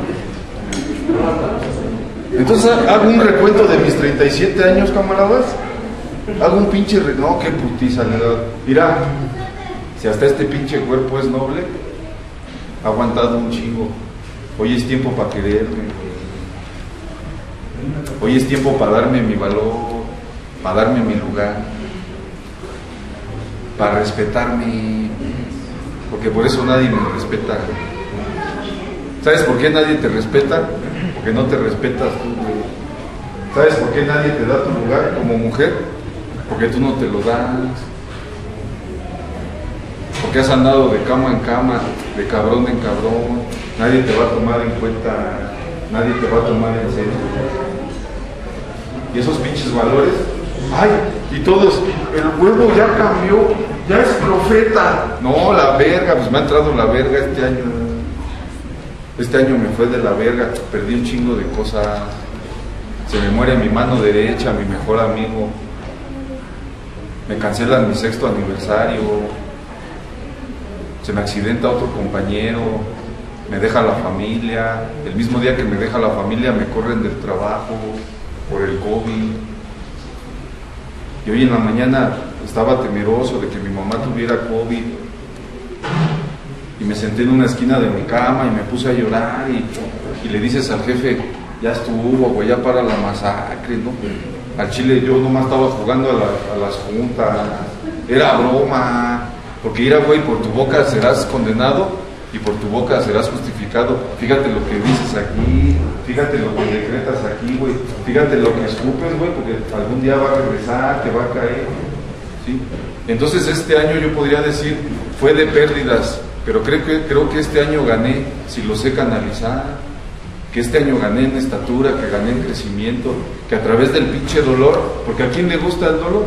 Entonces hago un recuento de mis treinta y siete años, camaradas. Hago un pinche re... No, qué putiza le da. Mira, si hasta este pinche cuerpo es noble, ha aguantado un chingo. Hoy es tiempo para quererme. Hoy es tiempo para darme mi valor, para darme mi lugar, para respetarme. Porque por eso nadie me respeta. ¿Sabes por qué nadie te respeta? Porque no te respetas tú, güey. ¿Sabes por qué nadie te da tu lugar como mujer? Porque tú no te lo das. Porque has andado de cama en cama, de cabrón en cabrón. Nadie te va a tomar en cuenta, nadie te va a tomar en serio. Y esos pinches valores, ay, y todos, el huevo ya cambió, ya es profeta. No, la verga, pues me ha entrado la verga este año. Este año me fue de la verga, perdí un chingo de cosas. Se me muere mi mano derecha, mi mejor amigo. Me cancelan mi sexto aniversario. Se me accidenta otro compañero. Me deja la familia. El mismo día que me deja la familia me corren del trabajo por el COVID. Y hoy en la mañana estaba temeroso de que mi mamá tuviera COVID. Y me senté en una esquina de mi cama y me puse a llorar y, y le dices al jefe, ya estuvo, güey, ya para la masacre, ¿no? Al chile yo nomás estaba jugando a, la, a las juntas, era broma, porque mira, güey, por tu boca serás condenado y por tu boca serás justificado. Fíjate lo que dices aquí, fíjate lo que decretas aquí, güey, fíjate lo que escupes, güey, porque algún día va a regresar, te va a caer, ¿sí? Entonces este año yo podría decir, fue de pérdidas, pero creo que, creo que este año gané, si lo sé canalizar, que este año gané en estatura, que gané en crecimiento, que a través del pinche dolor, porque ¿a quién le gusta el dolor?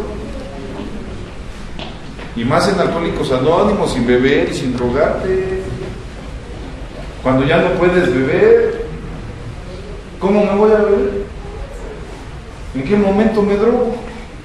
Y más en Alcohólicos Anónimos, sin beber y sin drogarte. Cuando ya no puedes beber, ¿cómo me voy a beber? ¿En qué momento me drogo?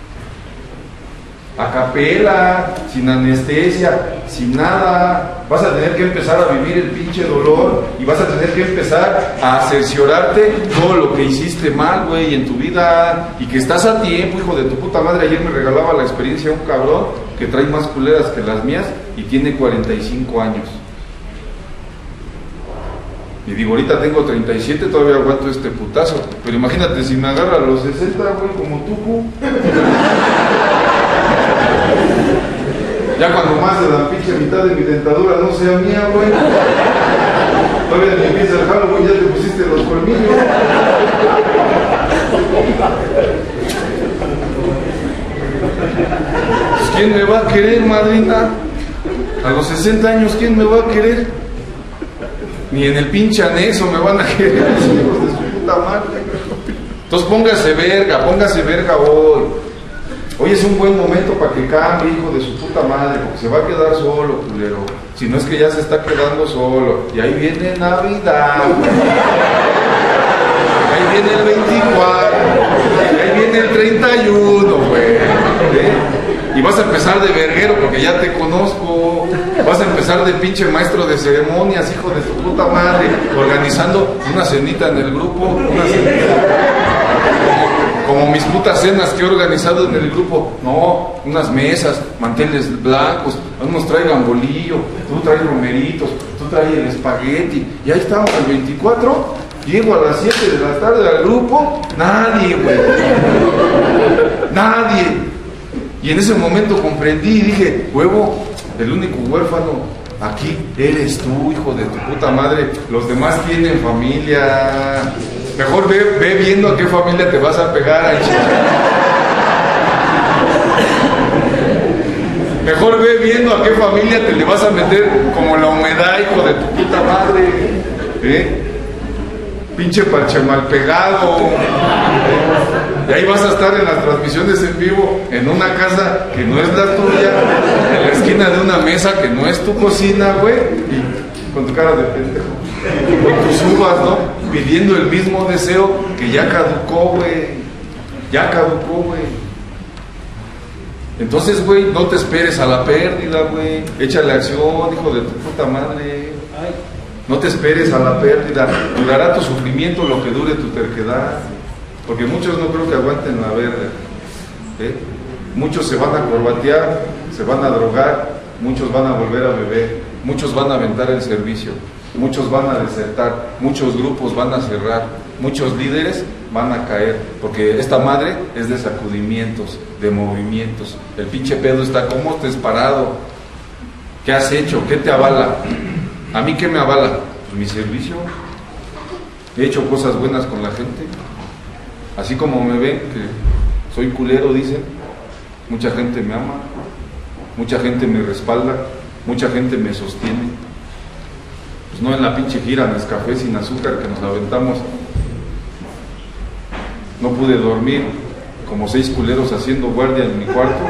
A capela, sin anestesia, sin nada. Vas a tener que empezar a vivir el pinche dolor y vas a tener que empezar a cerciorarte todo lo que hiciste mal, güey, en tu vida, y que estás a tiempo, hijo de tu puta madre. Ayer me regalaba la experiencia un cabrón que trae más culeras que las mías y tiene cuarenta y cinco años. Y digo, ahorita tengo treinta y siete, todavía aguanto este putazo, pero imagínate si me agarra a los sesenta, güey, como tú. Ya cuando más de la pinche mitad de mi dentadura no sea mía, güey. Todavía ni empieza el Halloween, ya te pusiste los colmillos. Pues, ¿quién me va a querer, madrina? A los sesenta años, ¿quién me va a querer? Ni en el pinche anexo me van a querer los hijos de su puta madre. Entonces póngase verga, póngase verga hoy. Hoy es un buen momento para que cambie, hijo de su puta madre, porque se va a quedar solo, culero. Si no es que ya se está quedando solo. Y ahí viene Navidad, güey. Ahí viene el veinticuatro. Ahí viene el treinta y uno, güey. ¿Eh? Y vas a empezar de verguero porque ya te conozco. Vas a empezar de pinche maestro de ceremonias, hijo de tu puta madre, organizando una cenita en el grupo, una cenita. Como, como mis putas cenas que he organizado en el grupo. No, unas mesas, manteles blancos, unos traigan bolillo, tú traes romeritos, tú traes el espagueti. Y ahí estamos el veinticuatro, llego a las siete de la tarde al grupo, nadie, güey. Nadie. Y en ese momento comprendí y dije, huevo, el único huérfano aquí eres tú, hijo de tu puta madre. Los demás tienen familia. Mejor ve, ve viendo a qué familia te vas a pegar al chico. Mejor ve viendo a qué familia te le vas a meter como la humedad, hijo de tu puta madre. ¿Eh? Pinche parche mal pegado. Y ahí vas a estar en las transmisiones en vivo, en una casa que no es la tuya, en la esquina de una mesa que no es tu cocina, güey, y con tu cara de pendejo, con tus uvas, ¿no? Pidiendo el mismo deseo que ya caducó, güey. Ya caducó, güey. Entonces, güey, no te esperes a la pérdida, güey. Échale acción, hijo de tu puta madre. No te esperes a la pérdida. Durará tu sufrimiento lo que dure tu terquedad. Porque muchos no creo que aguanten la verga. ¿Eh? Muchos se van a corbatear, se van a drogar, muchos van a volver a beber, muchos van a aventar el servicio, muchos van a desertar, muchos grupos van a cerrar, muchos líderes van a caer, porque esta madre es de sacudimientos, de movimientos. El pinche pedo está, ¿cómo te has parado? ¿Qué has hecho? ¿Qué te avala? ¿A mí qué me avala? Pues mi servicio. He hecho cosas buenas con la gente. Así como me ven, que soy culero, dicen, mucha gente me ama, mucha gente me respalda, mucha gente me sostiene. Pues no en la pinche gira Nescafé sin azúcar que nos aventamos. No pude dormir, como seis culeros haciendo guardia en mi cuarto.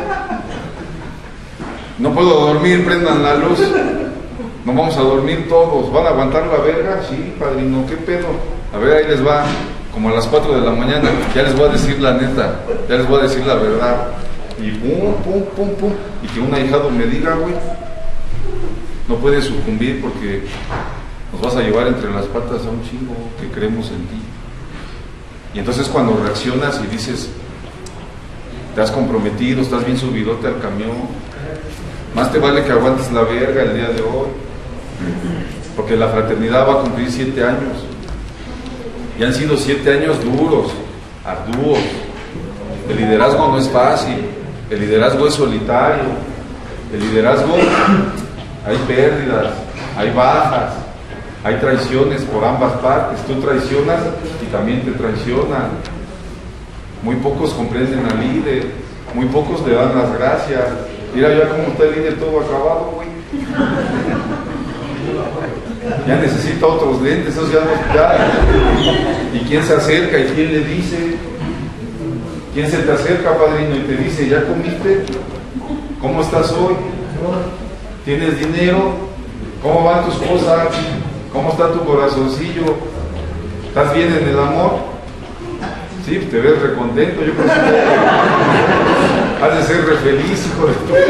No puedo dormir, prendan la luz. No vamos a dormir todos. ¿Van a aguantar la verga? Sí, padrino, ¿qué pedo? A ver, ahí les va. Como a las cuatro de la mañana, ya les voy a decir la neta, ya les voy a decir la verdad. Y pum, pum, pum, pum. Y que un ahijado me diga, güey, no puedes sucumbir porque nos vas a llevar entre las patas a un chingo que creemos en ti. Y entonces cuando reaccionas y dices, te has comprometido, estás bien subidote al camión, más te vale que aguantes la verga el día de hoy. Porque la fraternidad va a cumplir siete años. Y han sido siete años duros, arduos. El liderazgo no es fácil, el liderazgo es solitario. El liderazgo, hay pérdidas, hay bajas, hay traiciones por ambas partes. Tú traicionas y también te traicionan. Muy pocos comprenden al líder, muy pocos le dan las gracias. Mira ya cómo está el líder todo acabado, güey. Ya necesita otros lentes, esos ya no ya. ¿Y quién se acerca y quién le dice? ¿Quién se te acerca, padrino, y te dice, ¿ya comiste? ¿Cómo estás hoy? ¿Tienes dinero? ¿Cómo van tus cosas? ¿Cómo está tu corazoncillo? ¿Estás bien en el amor? Sí, te ves recontento, yo creo que has de ser re feliz, hijo de tu.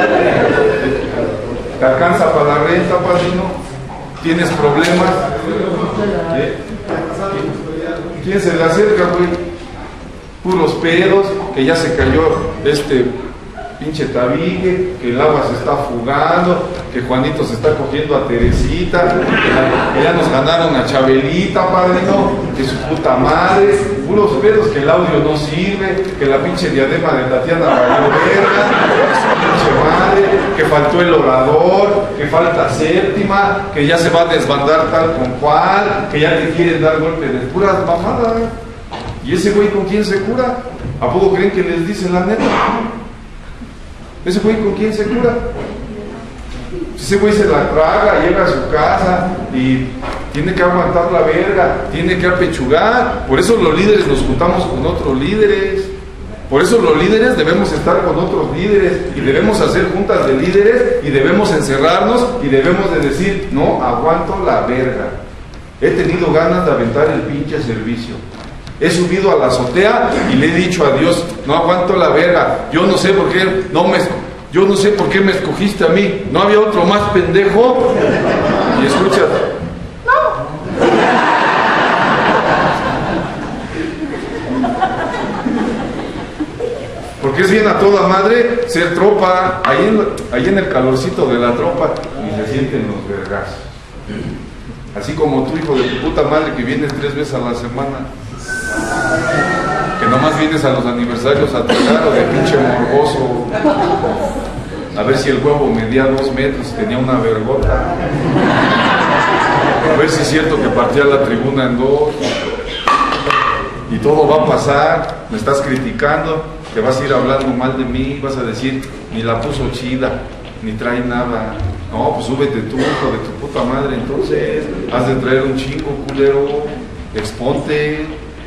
¿Te alcanza para la renta, padrino? ¿Tienes problemas? ¿Eh? ¿Quién se le acerca, güey? Puros pedos, que ya se cayó este pinche tabique, que el agua se está fugando, que Juanito se está cogiendo a Teresita, que, la, que ya nos ganaron a Chabelita, padrino, que su puta madre, puros pedos, que el audio no sirve, que la pinche diadema de Tatiana valió verga, que su pinche madre, que faltó el orador, que falta séptima, que ya se va a desbandar tal con cual, que ya te quieren dar golpe de puras mamadas. ¿Y ese güey con quién se cura? ¿A poco creen que les dicen la neta? ¿Ese güey con quién se cura? Ese güey se la traga, llega a su casa y tiene que aguantar la verga, tiene que apechugar. Por eso los líderes nos juntamos con otros líderes. Por eso los líderes debemos estar con otros líderes y debemos hacer juntas de líderes y debemos encerrarnos y debemos de decir, no aguanto la verga. He tenido ganas de aventar el pinche servicio. He subido a la azotea y le he dicho a Dios, no aguanto la verga. Yo no sé por qué no me, yo no sé por qué me escogiste a mí, ¿no había otro más pendejo? Y escuchas, porque es bien a toda madre ser tropa, ahí en, ahí en el calorcito de la tropa, y se sienten los vergazos. Así como tu hijo de tu puta madre que vienes tres veces a la semana, que nomás vienes a los aniversarios a tragar o de pinche morboso, a ver si el huevo medía dos metros, tenía una vergota, a ver si es cierto que partía la tribuna en dos, y todo va a pasar, me estás criticando, te vas a ir hablando mal de mí, vas a decir, ni la puso chida, ni trae nada. No, pues súbete tú, hijo de tu puta madre, entonces, has de traer un chingo, culero, exponte.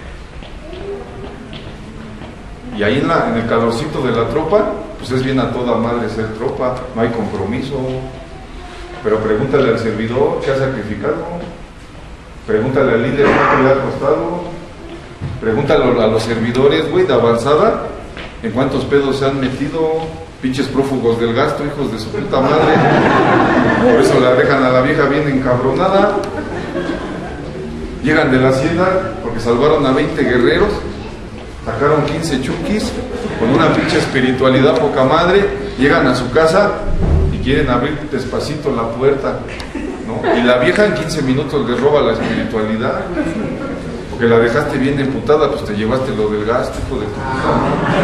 Y ahí en, la, en el calorcito de la tropa, pues es bien a toda madre ser tropa, no hay compromiso. Pero pregúntale al servidor qué ha sacrificado, pregúntale al líder cuánto le ha costado, pregúntale a los servidores, güey, de avanzada, en cuántos pedos se han metido, pinches prófugos del gasto, hijos de su puta madre. Por eso la dejan a la vieja bien encabronada. Llegan de la hacienda porque salvaron a veinte guerreros, sacaron quince chukis, con una pinche espiritualidad poca madre, llegan a su casa y quieren abrir despacito la puerta, ¿no? Y la vieja en quince minutos les roba la espiritualidad. Porque la dejaste bien emputada, pues te llevaste lo del gasto, hijo de tu puta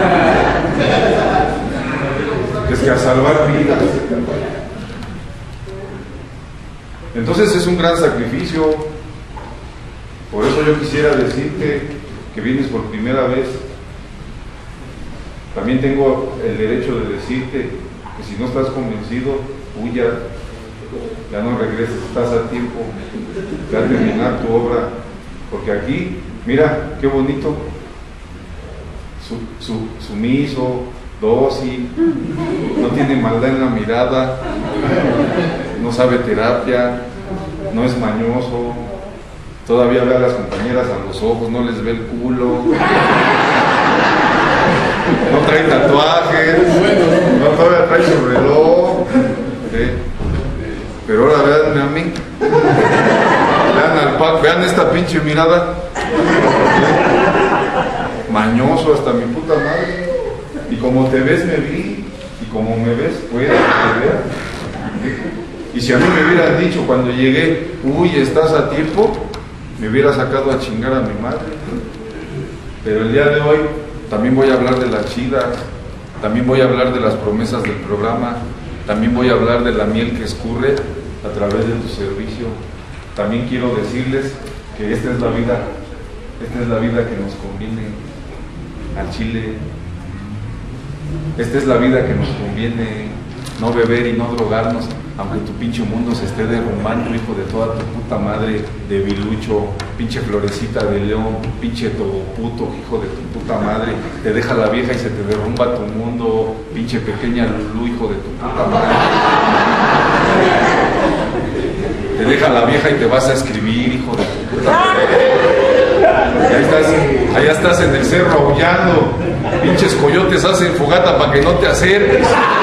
madre. Es que a salvar vidas. Entonces es un gran sacrificio. Por eso yo quisiera decirte que vienes por primera vez. También tengo el derecho de decirte que si no estás convencido, huya, ya no regreses, estás a tiempo de terminar tu obra. Porque aquí, mira, qué bonito, su, su, sumiso, dócil, no tiene maldad en la mirada, no sabe terapia, no es mañoso, todavía ve a las compañeras a los ojos, no les ve el culo, no trae tatuajes, no todavía trae su reloj, ¿eh? Pero ahora véanme a mí. Vean al Pac, vean esta pinche mirada. Mañoso hasta mi puta madre. Y como te ves me vi, y como me ves puede que te vea. Y si a mí me hubieran dicho cuando llegué, uy, estás a tiempo, me hubiera sacado a chingar a mi madre. Pero el día de hoy también voy a hablar de las chidas, también voy a hablar de las promesas del programa, también voy a hablar de la miel que escurre a través de tu servicio. También quiero decirles que esta es la vida, esta es la vida que nos conviene al Chile. Esta es la vida que nos conviene, no beber y no drogarnos, aunque tu pinche mundo se esté derrumbando, hijo de toda tu puta madre, debilucho, pinche florecita de león, pinche todo puto, hijo de tu puta madre, te deja la vieja y se te derrumba tu mundo, pinche pequeña Lulú, hijo de tu puta madre. Te deja la vieja y te vas a escribir, hijo de tu puta madre. Ahí estás, allá estás en el cerro aullando, pinches coyotes hacen fogata para que no te acerques.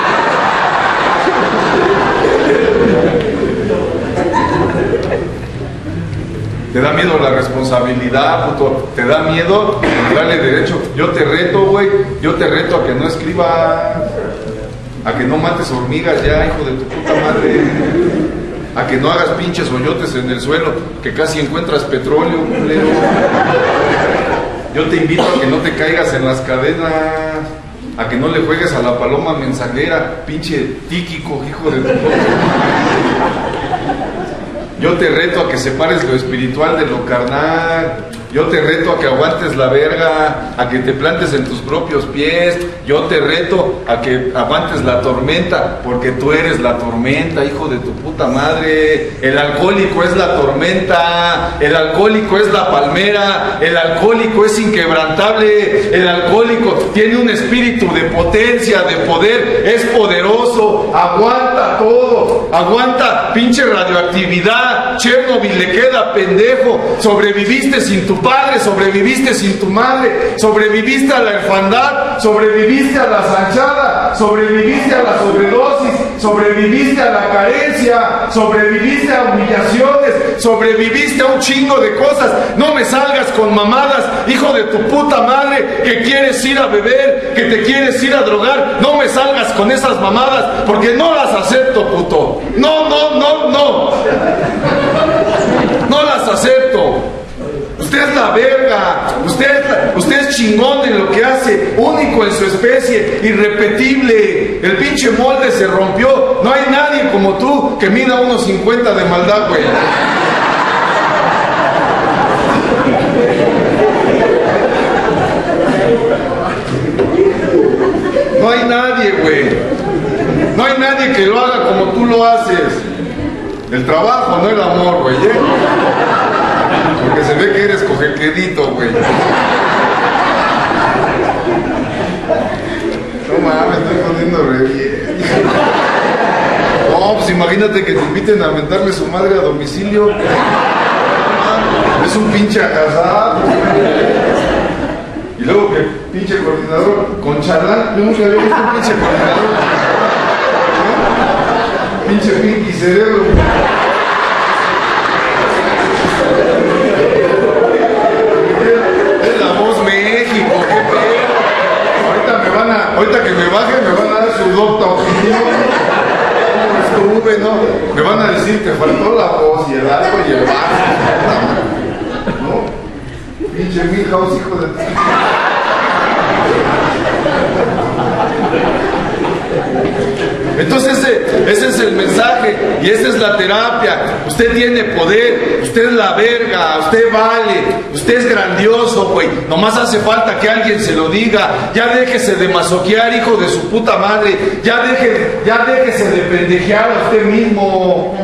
Te da miedo la responsabilidad, puto. Te da miedo darle derecho. Yo te reto, güey. Yo te reto a que no escribas, a que no mates hormigas ya, hijo de tu puta madre, a que no hagas pinches hoyotes en el suelo, que casi encuentras petróleo, culero. Yo te invito a que no te caigas en las cadenas, a que no le juegues a la paloma mensajera, pinche tíquico, hijo de tu puta madre. Yo te reto a que separes lo espiritual de lo carnal. Yo te reto a que aguantes la verga, a que te plantes en tus propios pies. Yo te reto a que aguantes la tormenta, porque tú eres la tormenta, hijo de tu puta madre. El alcohólico es la tormenta, el alcohólico es la palmera, el alcohólico es inquebrantable, el alcohólico tiene un espíritu de potencia, de poder, es poderoso, aguanta todo, aguanta pinche radioactividad. Chernobyl le queda pendejo, sobreviviste sin tu padre, sobreviviste sin tu madre, sobreviviste a la orfandad, sobreviviste a la zanchada, sobreviviste a la sobredosis, sobreviviste a la carencia, sobreviviste a humillaciones, sobreviviste a un chingo de cosas. No me salgas con mamadas, hijo de tu puta madre, que quieres ir a beber, que te quieres ir a drogar. No me salgas con esas mamadas, porque no las acepto, puto. No, no, no, no. No las acepto. Usted es la verga, usted, usted es chingón en lo que hace, único en su especie, irrepetible. El pinche molde se rompió. No hay nadie como tú que mida uno cincuenta de maldad, güey. No hay nadie, güey. No hay nadie que lo haga como tú lo haces. El trabajo, no el amor, güey, ¿eh? Porque se ve que eres cojequedito, güey. No mames, estoy poniendo re bien. No, pues imagínate que te inviten a mentarle su madre a domicilio. Es un pinche acasado. Y luego que pinche coordinador con charlán. Yo nunca había visto un pinche coordinador. ¿No? Pinche pinky cerebro. Es la voz México, qué pedo. Ahorita me van a, ahorita que me bajen me van a dar su docta opinión. ¿Cómo estuve, no? Me van a decir que faltó la voz y el alto y el bajo. ¿No? Pinche Milhouse, hijo de... Entonces ese, ese es el mensaje y esa es la terapia. Usted tiene poder, usted es la verga, usted vale, usted es grandioso, güey. Nomás hace falta que alguien se lo diga. Ya déjese de masoquear, hijo de su puta madre. Ya, deje, ya déjese de pendejear a usted mismo.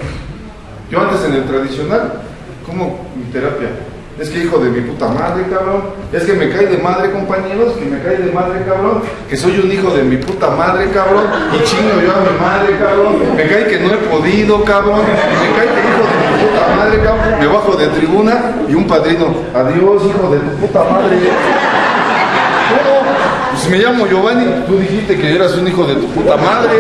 Yo antes en el tradicional, ¿cómo mi terapia? Es que hijo de mi puta madre, cabrón. Es que me cae de madre, compañeros. Que me cae de madre, cabrón. Que soy un hijo de mi puta madre, cabrón. Y chingo yo a mi madre, cabrón. Me cae que no he podido, cabrón. Me cae que hijo de mi puta madre, cabrón. Me bajo de tribuna y un padrino. Adiós, hijo de tu puta madre. ¿Cómo? Pues me llamo Giovanni. Tú dijiste que eras un hijo de tu puta madre.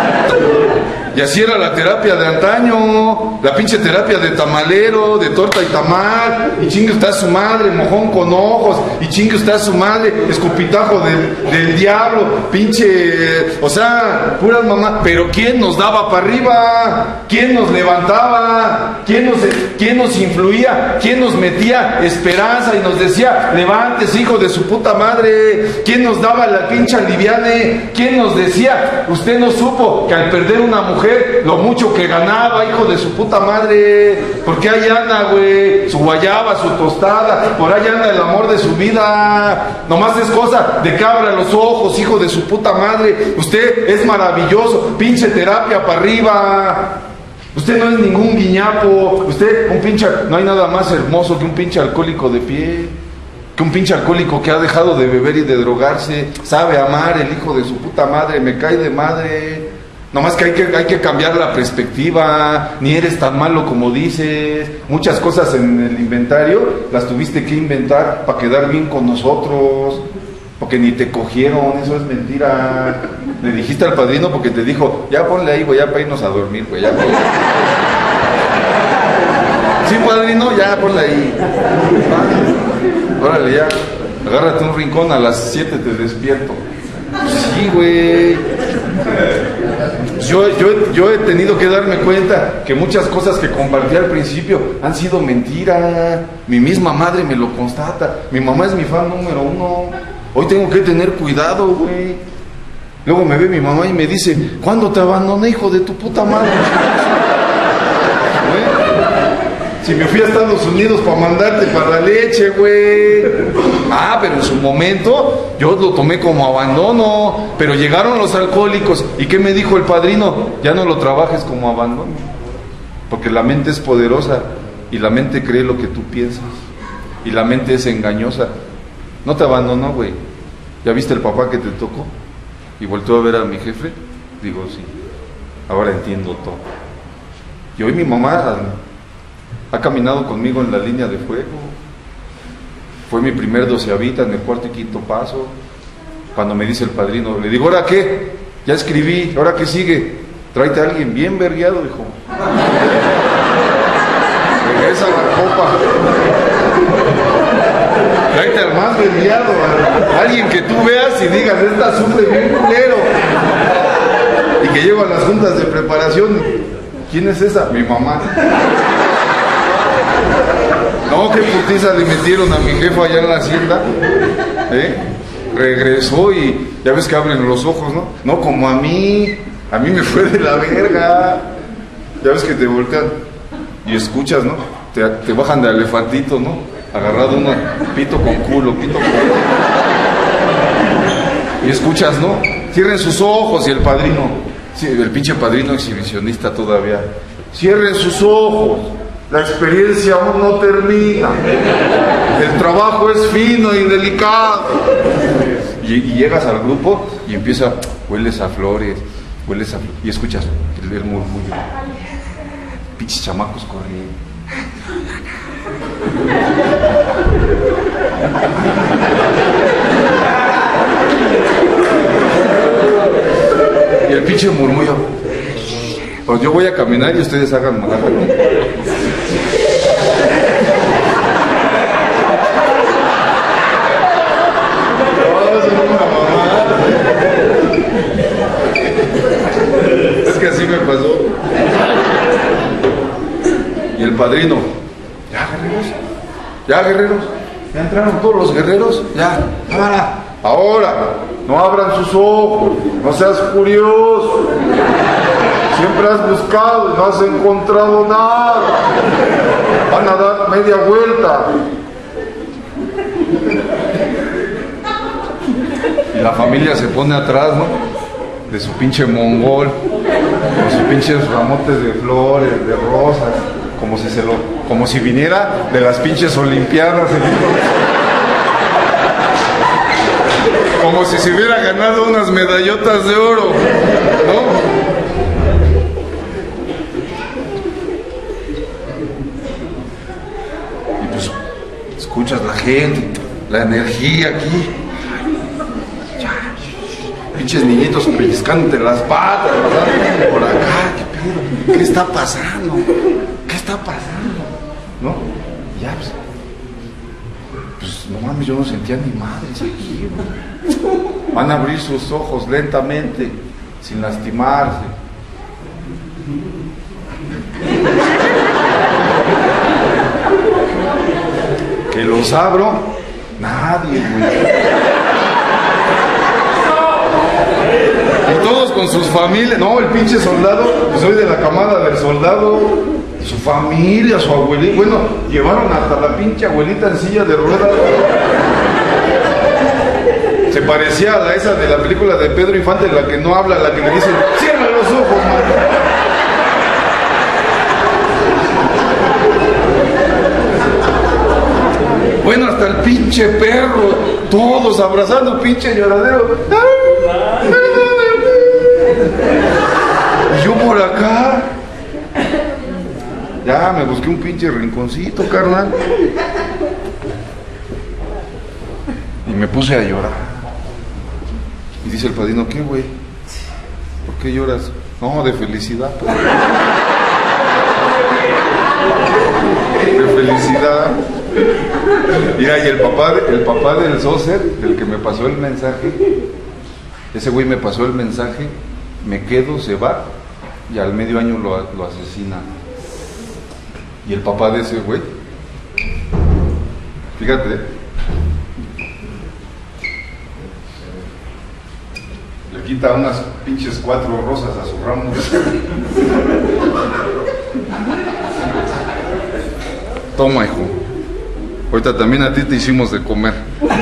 Y así era la terapia de antaño, la pinche terapia de tamalero, de torta y tamal, y chingue usted a su madre, mojón con ojos, y chingue usted a su madre, escupitajo del, del diablo, pinche, o sea, puras mamás. Pero ¿quién nos daba para arriba? ¿Quién nos levantaba? ¿Quién nos, quién nos influía? ¿Quién nos metía esperanza y nos decía, levántese, hijo de su puta madre? ¿Quién nos daba la pinche aliviane? ¿Quién nos decía, usted no supo que al perder una mujer, lo mucho que ganaba, hijo de su puta madre? Porque ahí anda, güey, su guayaba, su tostada, por ahí anda el amor de su vida. Nomás es cosa de cabra los ojos, hijo de su puta madre. Usted es maravilloso, pinche terapia para arriba. Usted no es ningún guiñapo. Usted, un pinche, no hay nada más hermoso que un pinche alcohólico de pie, que un pinche alcohólico que ha dejado de beber y de drogarse. Sabe amar, el hijo de su puta madre, me cae de madre. Nomás que hay, que hay que cambiar la perspectiva. Ni eres tan malo como dices. Muchas cosas en el inventario las tuviste que inventar para quedar bien con nosotros, porque ni te cogieron. Eso es mentira. Le dijiste al padrino porque te dijo, ya ponle ahí, güey, ya para irnos a dormir, güey, ya ponle. Sí, padrino, ya ponle ahí. Ah, órale, ya, agárrate un rincón, a las siete te despierto. Sí, güey. Yo, yo, yo he tenido que darme cuenta que muchas cosas que compartí al principio han sido mentira. Mi misma madre me lo constata. Mi mamá es mi fan número uno. Hoy tengo que tener cuidado, güey. Luego me ve mi mamá y me dice, ¿cuándo te abandoné, hijo de tu puta madre? Si me fui a Estados Unidos para mandarte para la leche, güey. Ah, pero en su momento yo lo tomé como abandono. Pero llegaron los alcohólicos. ¿Y qué me dijo el padrino? Ya no lo trabajes como abandono. Porque la mente es poderosa. Y la mente cree lo que tú piensas. Y la mente es engañosa. No te abandonó, güey. ¿Ya viste el papá que te tocó? Y volteó a ver a mi jefe. Digo, sí. Ahora entiendo todo. Y hoy mi mamá ha caminado conmigo en la línea de fuego. Fue mi primer doceavita en el cuarto y quinto paso. Cuando me dice el padrino, le digo, ¿ahora qué? Ya escribí, ¿ahora qué sigue? Tráete a alguien bien vergueado, hijo. Regresa la copa. Tráete al más vergueado, a alguien que tú veas y digas, esta sufre bien culero. Y que llego a las juntas de preparación. ¿Quién es esa? Mi mamá. No, qué putiza le metieron a mi jefa allá en la hacienda. ¿Eh? Regresó y ya ves que abren los ojos, ¿no? No, como a mí. A mí me fue de la verga. Ya ves que te voltean y escuchas, ¿no? Te, te bajan de elefantito, ¿no? Agarrado uno, pito con culo, pito con culo. Y escuchas, ¿no? Cierren sus ojos y el padrino, sí, el pinche padrino exhibicionista todavía. Cierren sus ojos. La experiencia aún no termina. El trabajo es fino y delicado. Y, y llegas al grupo y empieza, hueles a flores, hueles a flores. Y escuchas el, el murmullo. Pinches chamacos corriendo. Y el pinche murmullo. Pues yo voy a caminar y ustedes hagan malaja. Es que así me pasó. Y el padrino, ya guerreros, ya guerreros, ya entraron todos los guerreros, ya, cámara. Ahora, no abran sus ojos, no seas curioso. Siempre has buscado y no has encontrado nada. Van a dar media vuelta. Y la familia se pone atrás, ¿no? De su pinche mongol, con sus pinches ramotes de flores, de rosas, como si se lo, como si viniera de las pinches olimpiadas, como si se hubiera ganado unas medallotas de oro, ¿no? Y pues escuchas la gente, la energía aquí. Pinches niñitos pellizcándote las patas, ¿verdad? Por acá, ¿qué pedo? ¿Qué está pasando? ¿Qué está pasando? ¿No? Ya, pues, pues no mames, yo no sentía ni madres aquí, ¿no? Van a abrir sus ojos lentamente, sin lastimarse. Que los abro, nadie, güey. Y todos con sus familias. No, el pinche soldado, pues soy de la camada del soldado. Su familia, su abuelita. Bueno, llevaron hasta la pinche abuelita en silla de ruedas. Se parecía a la esa de la película de Pedro Infante, la que no habla, la que le dicen, cierra los ojos, man. Bueno, hasta el pinche perro, todos abrazando, pinche lloradero. Y yo por acá, ya me busqué un pinche rinconcito, carnal. Y me puse a llorar. Y dice el padrino, ¿qué, güey? ¿Por qué lloras? No, de felicidad. De felicidad. Mira, y el papá, el papá del Soser, el que me pasó el mensaje, ese güey me pasó el mensaje, me quedo, se va, y al medio año lo, lo asesina. Y el papá de ese güey, fíjate, le quita unas pinches cuatro rosas a su ramo. Toma, hijo. Ahorita también a ti te hicimos de comer.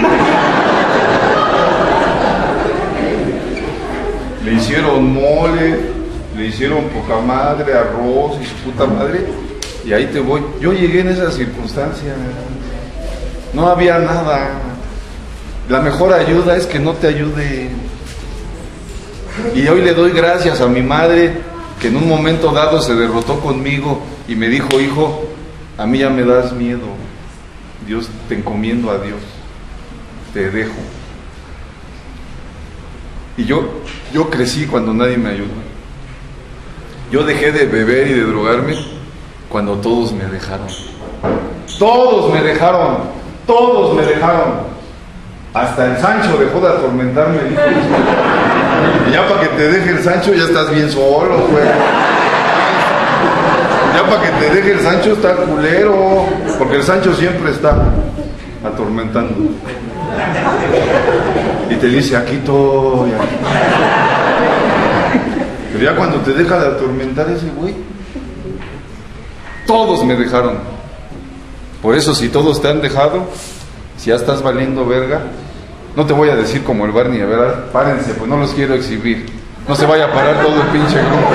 Le hicieron mole, le hicieron poca madre, arroz y su puta madre. Y ahí te voy. Yo llegué en esa circunstancia. No había nada. La mejor ayuda es que no te ayude. Y hoy le doy gracias a mi madre, que en un momento dado se derrotó conmigo y me dijo, hijo, a mí ya me das miedo. Dios, te encomiendo a Dios, te dejo. Y yo, yo crecí cuando nadie me ayudó. Yo dejé de beber y de drogarme cuando todos me dejaron. Todos me dejaron, todos me dejaron. Hasta el Sancho dejó de atormentarme, dijo. Y ya para que te deje el Sancho ya estás bien solo, güey. Ya para que te deje el Sancho está culero, porque el Sancho siempre está atormentando. Y te dice, aquí estoy, aquí. Pero ya cuando te deja de atormentar ese güey, todos me dejaron. Por eso, si todos te han dejado, si ya estás valiendo verga, no te voy a decir como el Barney, a ver, párense, pues no los quiero exhibir. No se vaya a parar todo el pinche grupo.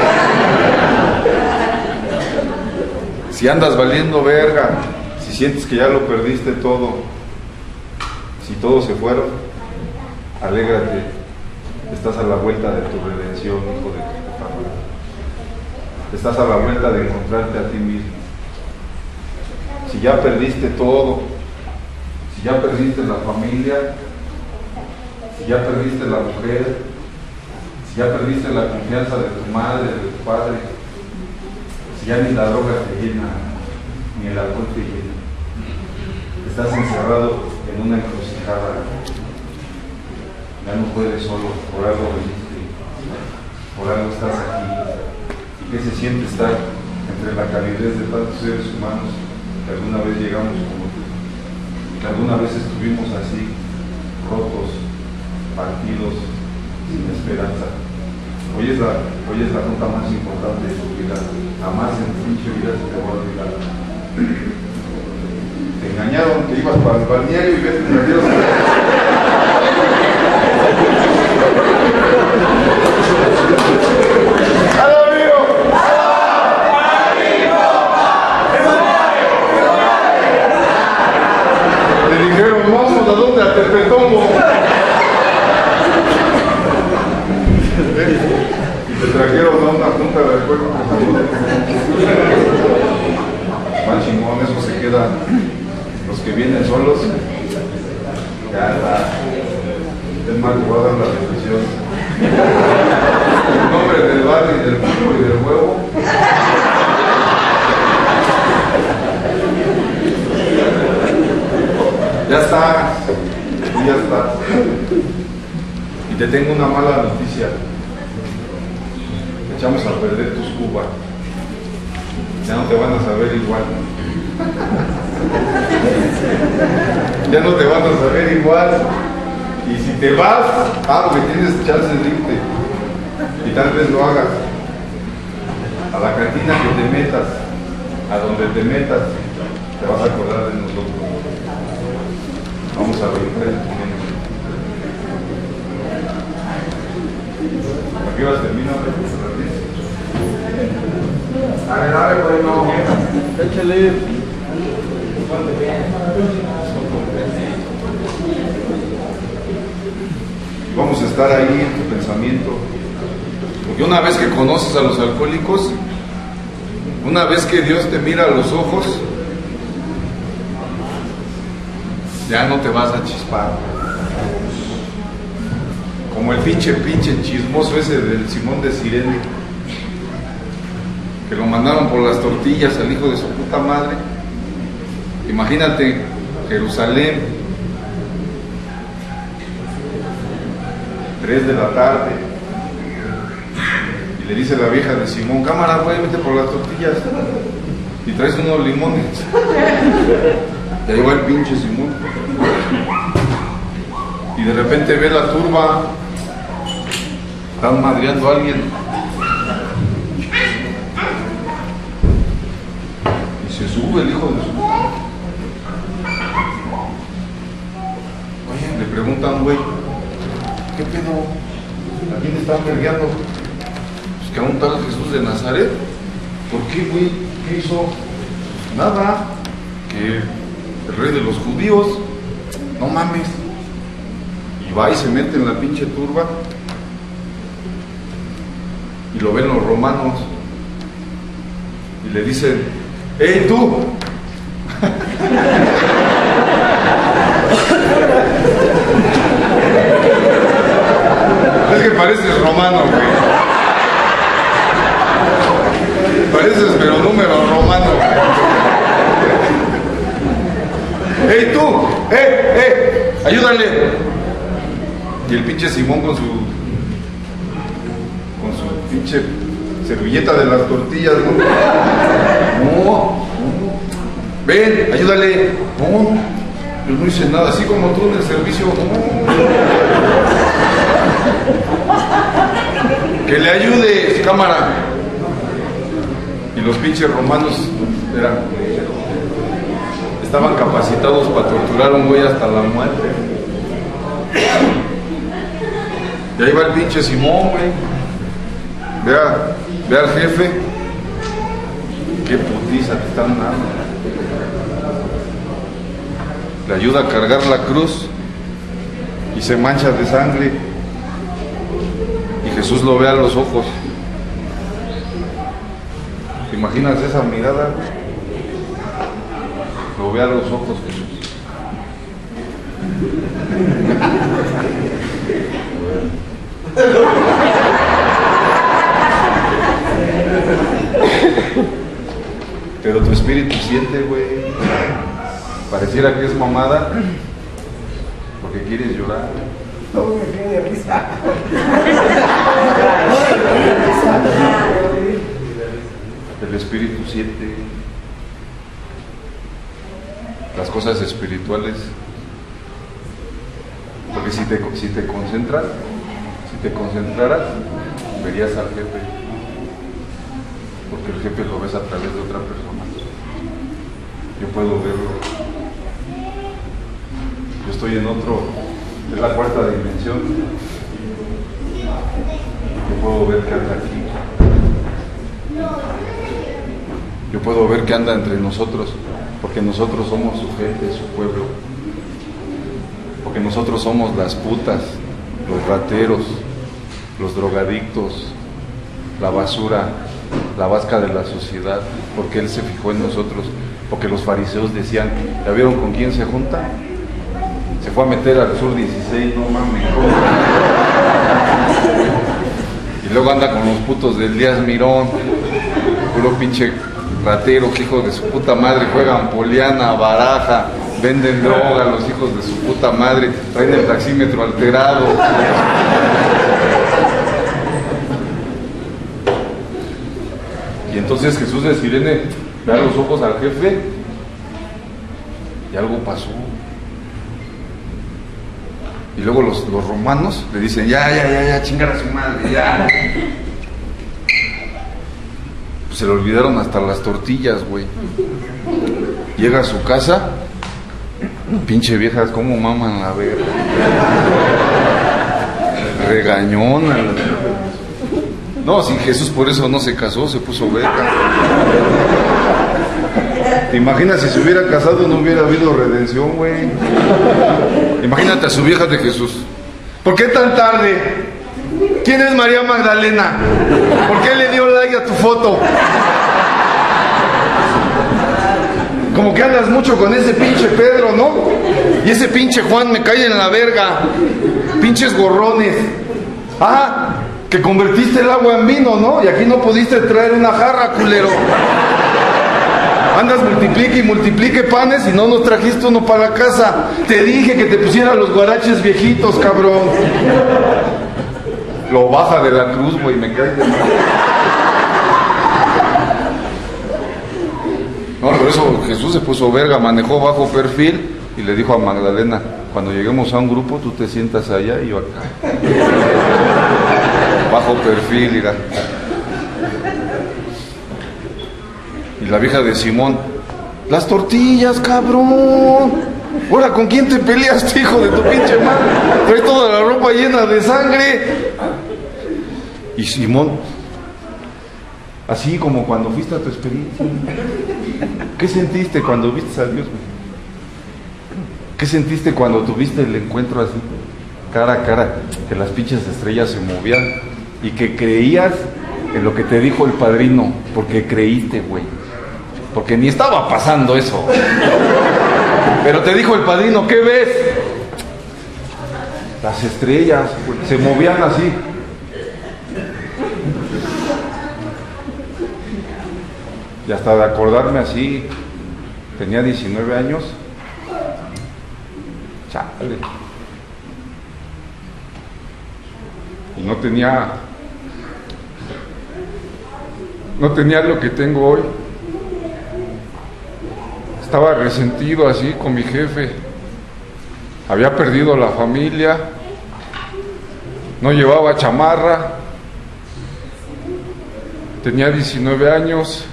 Si andas valiendo verga, si sientes que ya lo perdiste todo, si todos se fueron, alégrate, estás a la vuelta de tu redención, hijo de tu puta madre. Estás a la vuelta de encontrarte a ti mismo. Si ya perdiste todo, si ya perdiste la familia, si ya perdiste la mujer, si ya perdiste la confianza de tu madre, de tu padre, si ya ni la droga te llena, ni el alcohol te llena, estás encerrado en una encrucijada, ya no puedes solo, por algo veniste, por algo estás aquí. ¿Y qué se siente estar entre la calidez de tantos seres humanos que alguna vez llegamos como tú, que alguna vez estuvimos así, rotos, partidos, sin esperanza? Hoy es la, hoy es la nota más importante de tu vida. Jamás en tu pinche vida se te va a olvidar. Te engañaron que ibas para el balneario y ves que te dieron. Te dijeron, vamos a dónde, a Tepetongo. Y te trajeron a una junta de recuerdo. Van chingón, eso se queda. Los que vienen solos, ya está. Es más, te voy a dar la definición. El nombre del barrio y del pulpo y del huevo. Ya está, ya está. Y te tengo una mala noticia. Echamos a perder tus cubas. Ya no te van a saber igual. Ya no te van a saber igual. Y si te vas, ah, porque tienes chance de irte. Y tal vez lo hagas. A la cantina que te metas, a donde te metas, te vas a acordar de nosotros. Vamos a ver. ¿A qué horas termina? A ver, a ver, bueno. Échale. Vamos a estar ahí en tu pensamiento. Porque una vez que conoces a los alcohólicos, una vez que Dios te mira a los ojos, ya no te vas a chispar. Como el pinche pinche chismoso ese del Simón de Sirene, que lo mandaron por las tortillas al hijo de su puta madre. Imagínate, Jerusalén, tres de la tarde, y le dice la vieja de Simón, cámara, güey, vete por las tortillas y traes unos limones. Ya llegó el pinche Simón y de repente ve la turba, están madreando a alguien y se sube el hijo de su... Oye, le preguntan, güey, ¿qué pedo? ¿A quién están vergueando? Pues que a un tal Jesús de Nazaret. ¿Por qué, güey? ¿Qué hizo? Nada. Que el rey de los judíos, no mames. Y va y se mete en la pinche turba y lo ven los romanos y le dicen, ¡hey tú! ¡Ey, tú! ¡Eh, eh! ¡Ayúdale! Y el pinche Simón con su... con su pinche servilleta de las tortillas, ¿no? No, no. Ven, ayúdale. No, yo no hice nada, así como tú en el servicio. No. Que le ayude, cámara. Y los pinches romanos eran, estaban capacitados para torturar a un güey hasta la muerte. Y ahí va el pinche Simón, güey. Vea, vea al jefe. Qué putiza te están dando. Le ayuda a cargar la cruz y se mancha de sangre. Y Jesús lo ve a los ojos. ¿Te imaginas esa mirada? Lo ve a los ojos, Jesús. Pero tu espíritu siente, güey. Pareciera que es mamada porque quieres llorar. No me tiene risa. El espíritu siente las cosas espirituales. Porque si te, si te concentras, si te concentraras, verías al jefe. Porque el jefe lo ves a través de otra persona. Yo puedo verlo. Yo estoy en otro, es la cuarta dimensión. Yo puedo ver que anda aquí. Yo puedo ver que anda entre nosotros, porque nosotros somos su gente, su pueblo. Porque nosotros somos las putas, los rateros, los drogadictos, la basura, la vasca de la sociedad, porque Él se fijó en nosotros. Porque los fariseos decían, ¿ya vieron con quién se junta? Se fue a meter al sur dieciséis, no mames. Y luego anda con los putos del Díaz Mirón, puro pinche ratero, que hijos de su puta madre, juegan poliana, baraja, venden droga, los hijos de su puta madre, traen el taxímetro alterado. Y entonces Jesús de Sirene ve a los ojos al jefe y algo pasó. Y luego los, los romanos le dicen, ya, ya, ya, ya, chingar a su madre, ya. Pues se le olvidaron hasta las tortillas, güey. Llega a su casa, pinche viejas, cómo maman la verga. Regañona. No, si Jesús por eso no se casó, se puso verga. ¿Te imaginas si se hubiera casado no hubiera habido redención, güey? Imagínate a su vieja de Jesús. ¿Por qué tan tarde? ¿Quién es María Magdalena? ¿Por qué le dio like a tu foto? Como que andas mucho con ese pinche Pedro, ¿no? Y ese pinche Juan me cae en la verga. Pinches gorrones. Ajá, que convertiste el agua en vino, ¿no? Y aquí no pudiste traer una jarra, culero. Andas multiplique y multiplique panes y no nos trajiste uno para la casa. Te dije que te pusiera los guaraches viejitos, cabrón. Lo baja de la cruz, güey, me cae de mal. No, por eso Jesús se puso verga, manejó bajo perfil y le dijo a Magdalena, cuando lleguemos a un grupo tú te sientas allá y yo acá. Bajo perfil, mira. Y la vieja de Simón, las tortillas, cabrón. Ahora, ¿con quién te peleaste, hijo de tu pinche madre? Traes toda la ropa llena de sangre. Y Simón, así como cuando fuiste a tu experiencia, ¿qué sentiste cuando viste a Dios? ¿Qué sentiste cuando tuviste el encuentro así, cara a cara, que las pinches estrellas se movían y que creías en lo que te dijo el padrino? Porque creíste, güey. Porque ni estaba pasando eso. Pero te dijo el padrino, ¿qué ves? Las estrellas, güey, se movían así. Y hasta de acordarme así, tenía diecinueve años, Chale. Y no tenía, no tenía lo que tengo hoy. Estaba resentido así con mi jefe. Había perdido la familia. No llevaba chamarra. Tenía diecinueve años.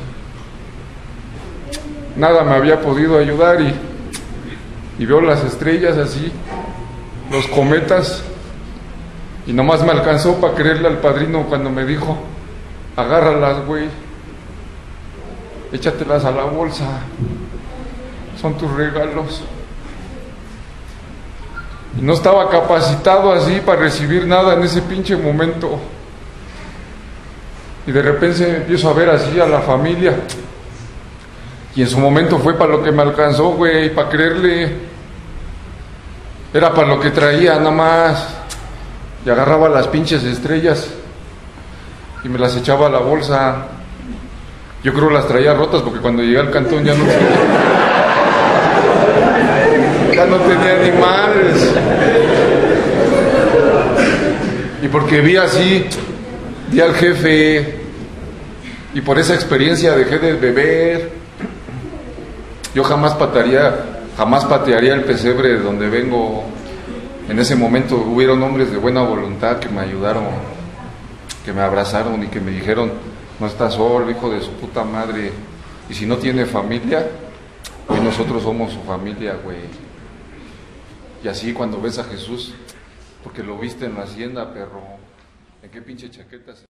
Nada me había podido ayudar y, y veo las estrellas así, los cometas, y nomás me alcanzó para creerle al padrino cuando me dijo: agárralas, güey, échatelas a la bolsa, son tus regalos. Y no estaba capacitado así para recibir nada en ese pinche momento. Y de repente empiezo a ver así a la familia. Y en su momento fue para lo que me alcanzó, güey, para creerle. Era para lo que traía, nada más. Y agarraba las pinches estrellas y me las echaba a la bolsa. Yo creo las traía rotas porque cuando llegué al cantón ya no tenía, ya no tenía ni madres. Y porque vi así, vi al jefe, y por esa experiencia dejé de beber. Yo jamás patearía, jamás patearía el pesebre de donde vengo. En ese momento hubieron hombres de buena voluntad que me ayudaron, que me abrazaron y que me dijeron: no estás solo, hijo de su puta madre. Y si no tiene familia, hoy nosotros somos su familia, güey. Y así cuando ves a Jesús, porque lo viste en la hacienda, perro, ¿en qué pinche chaqueta se...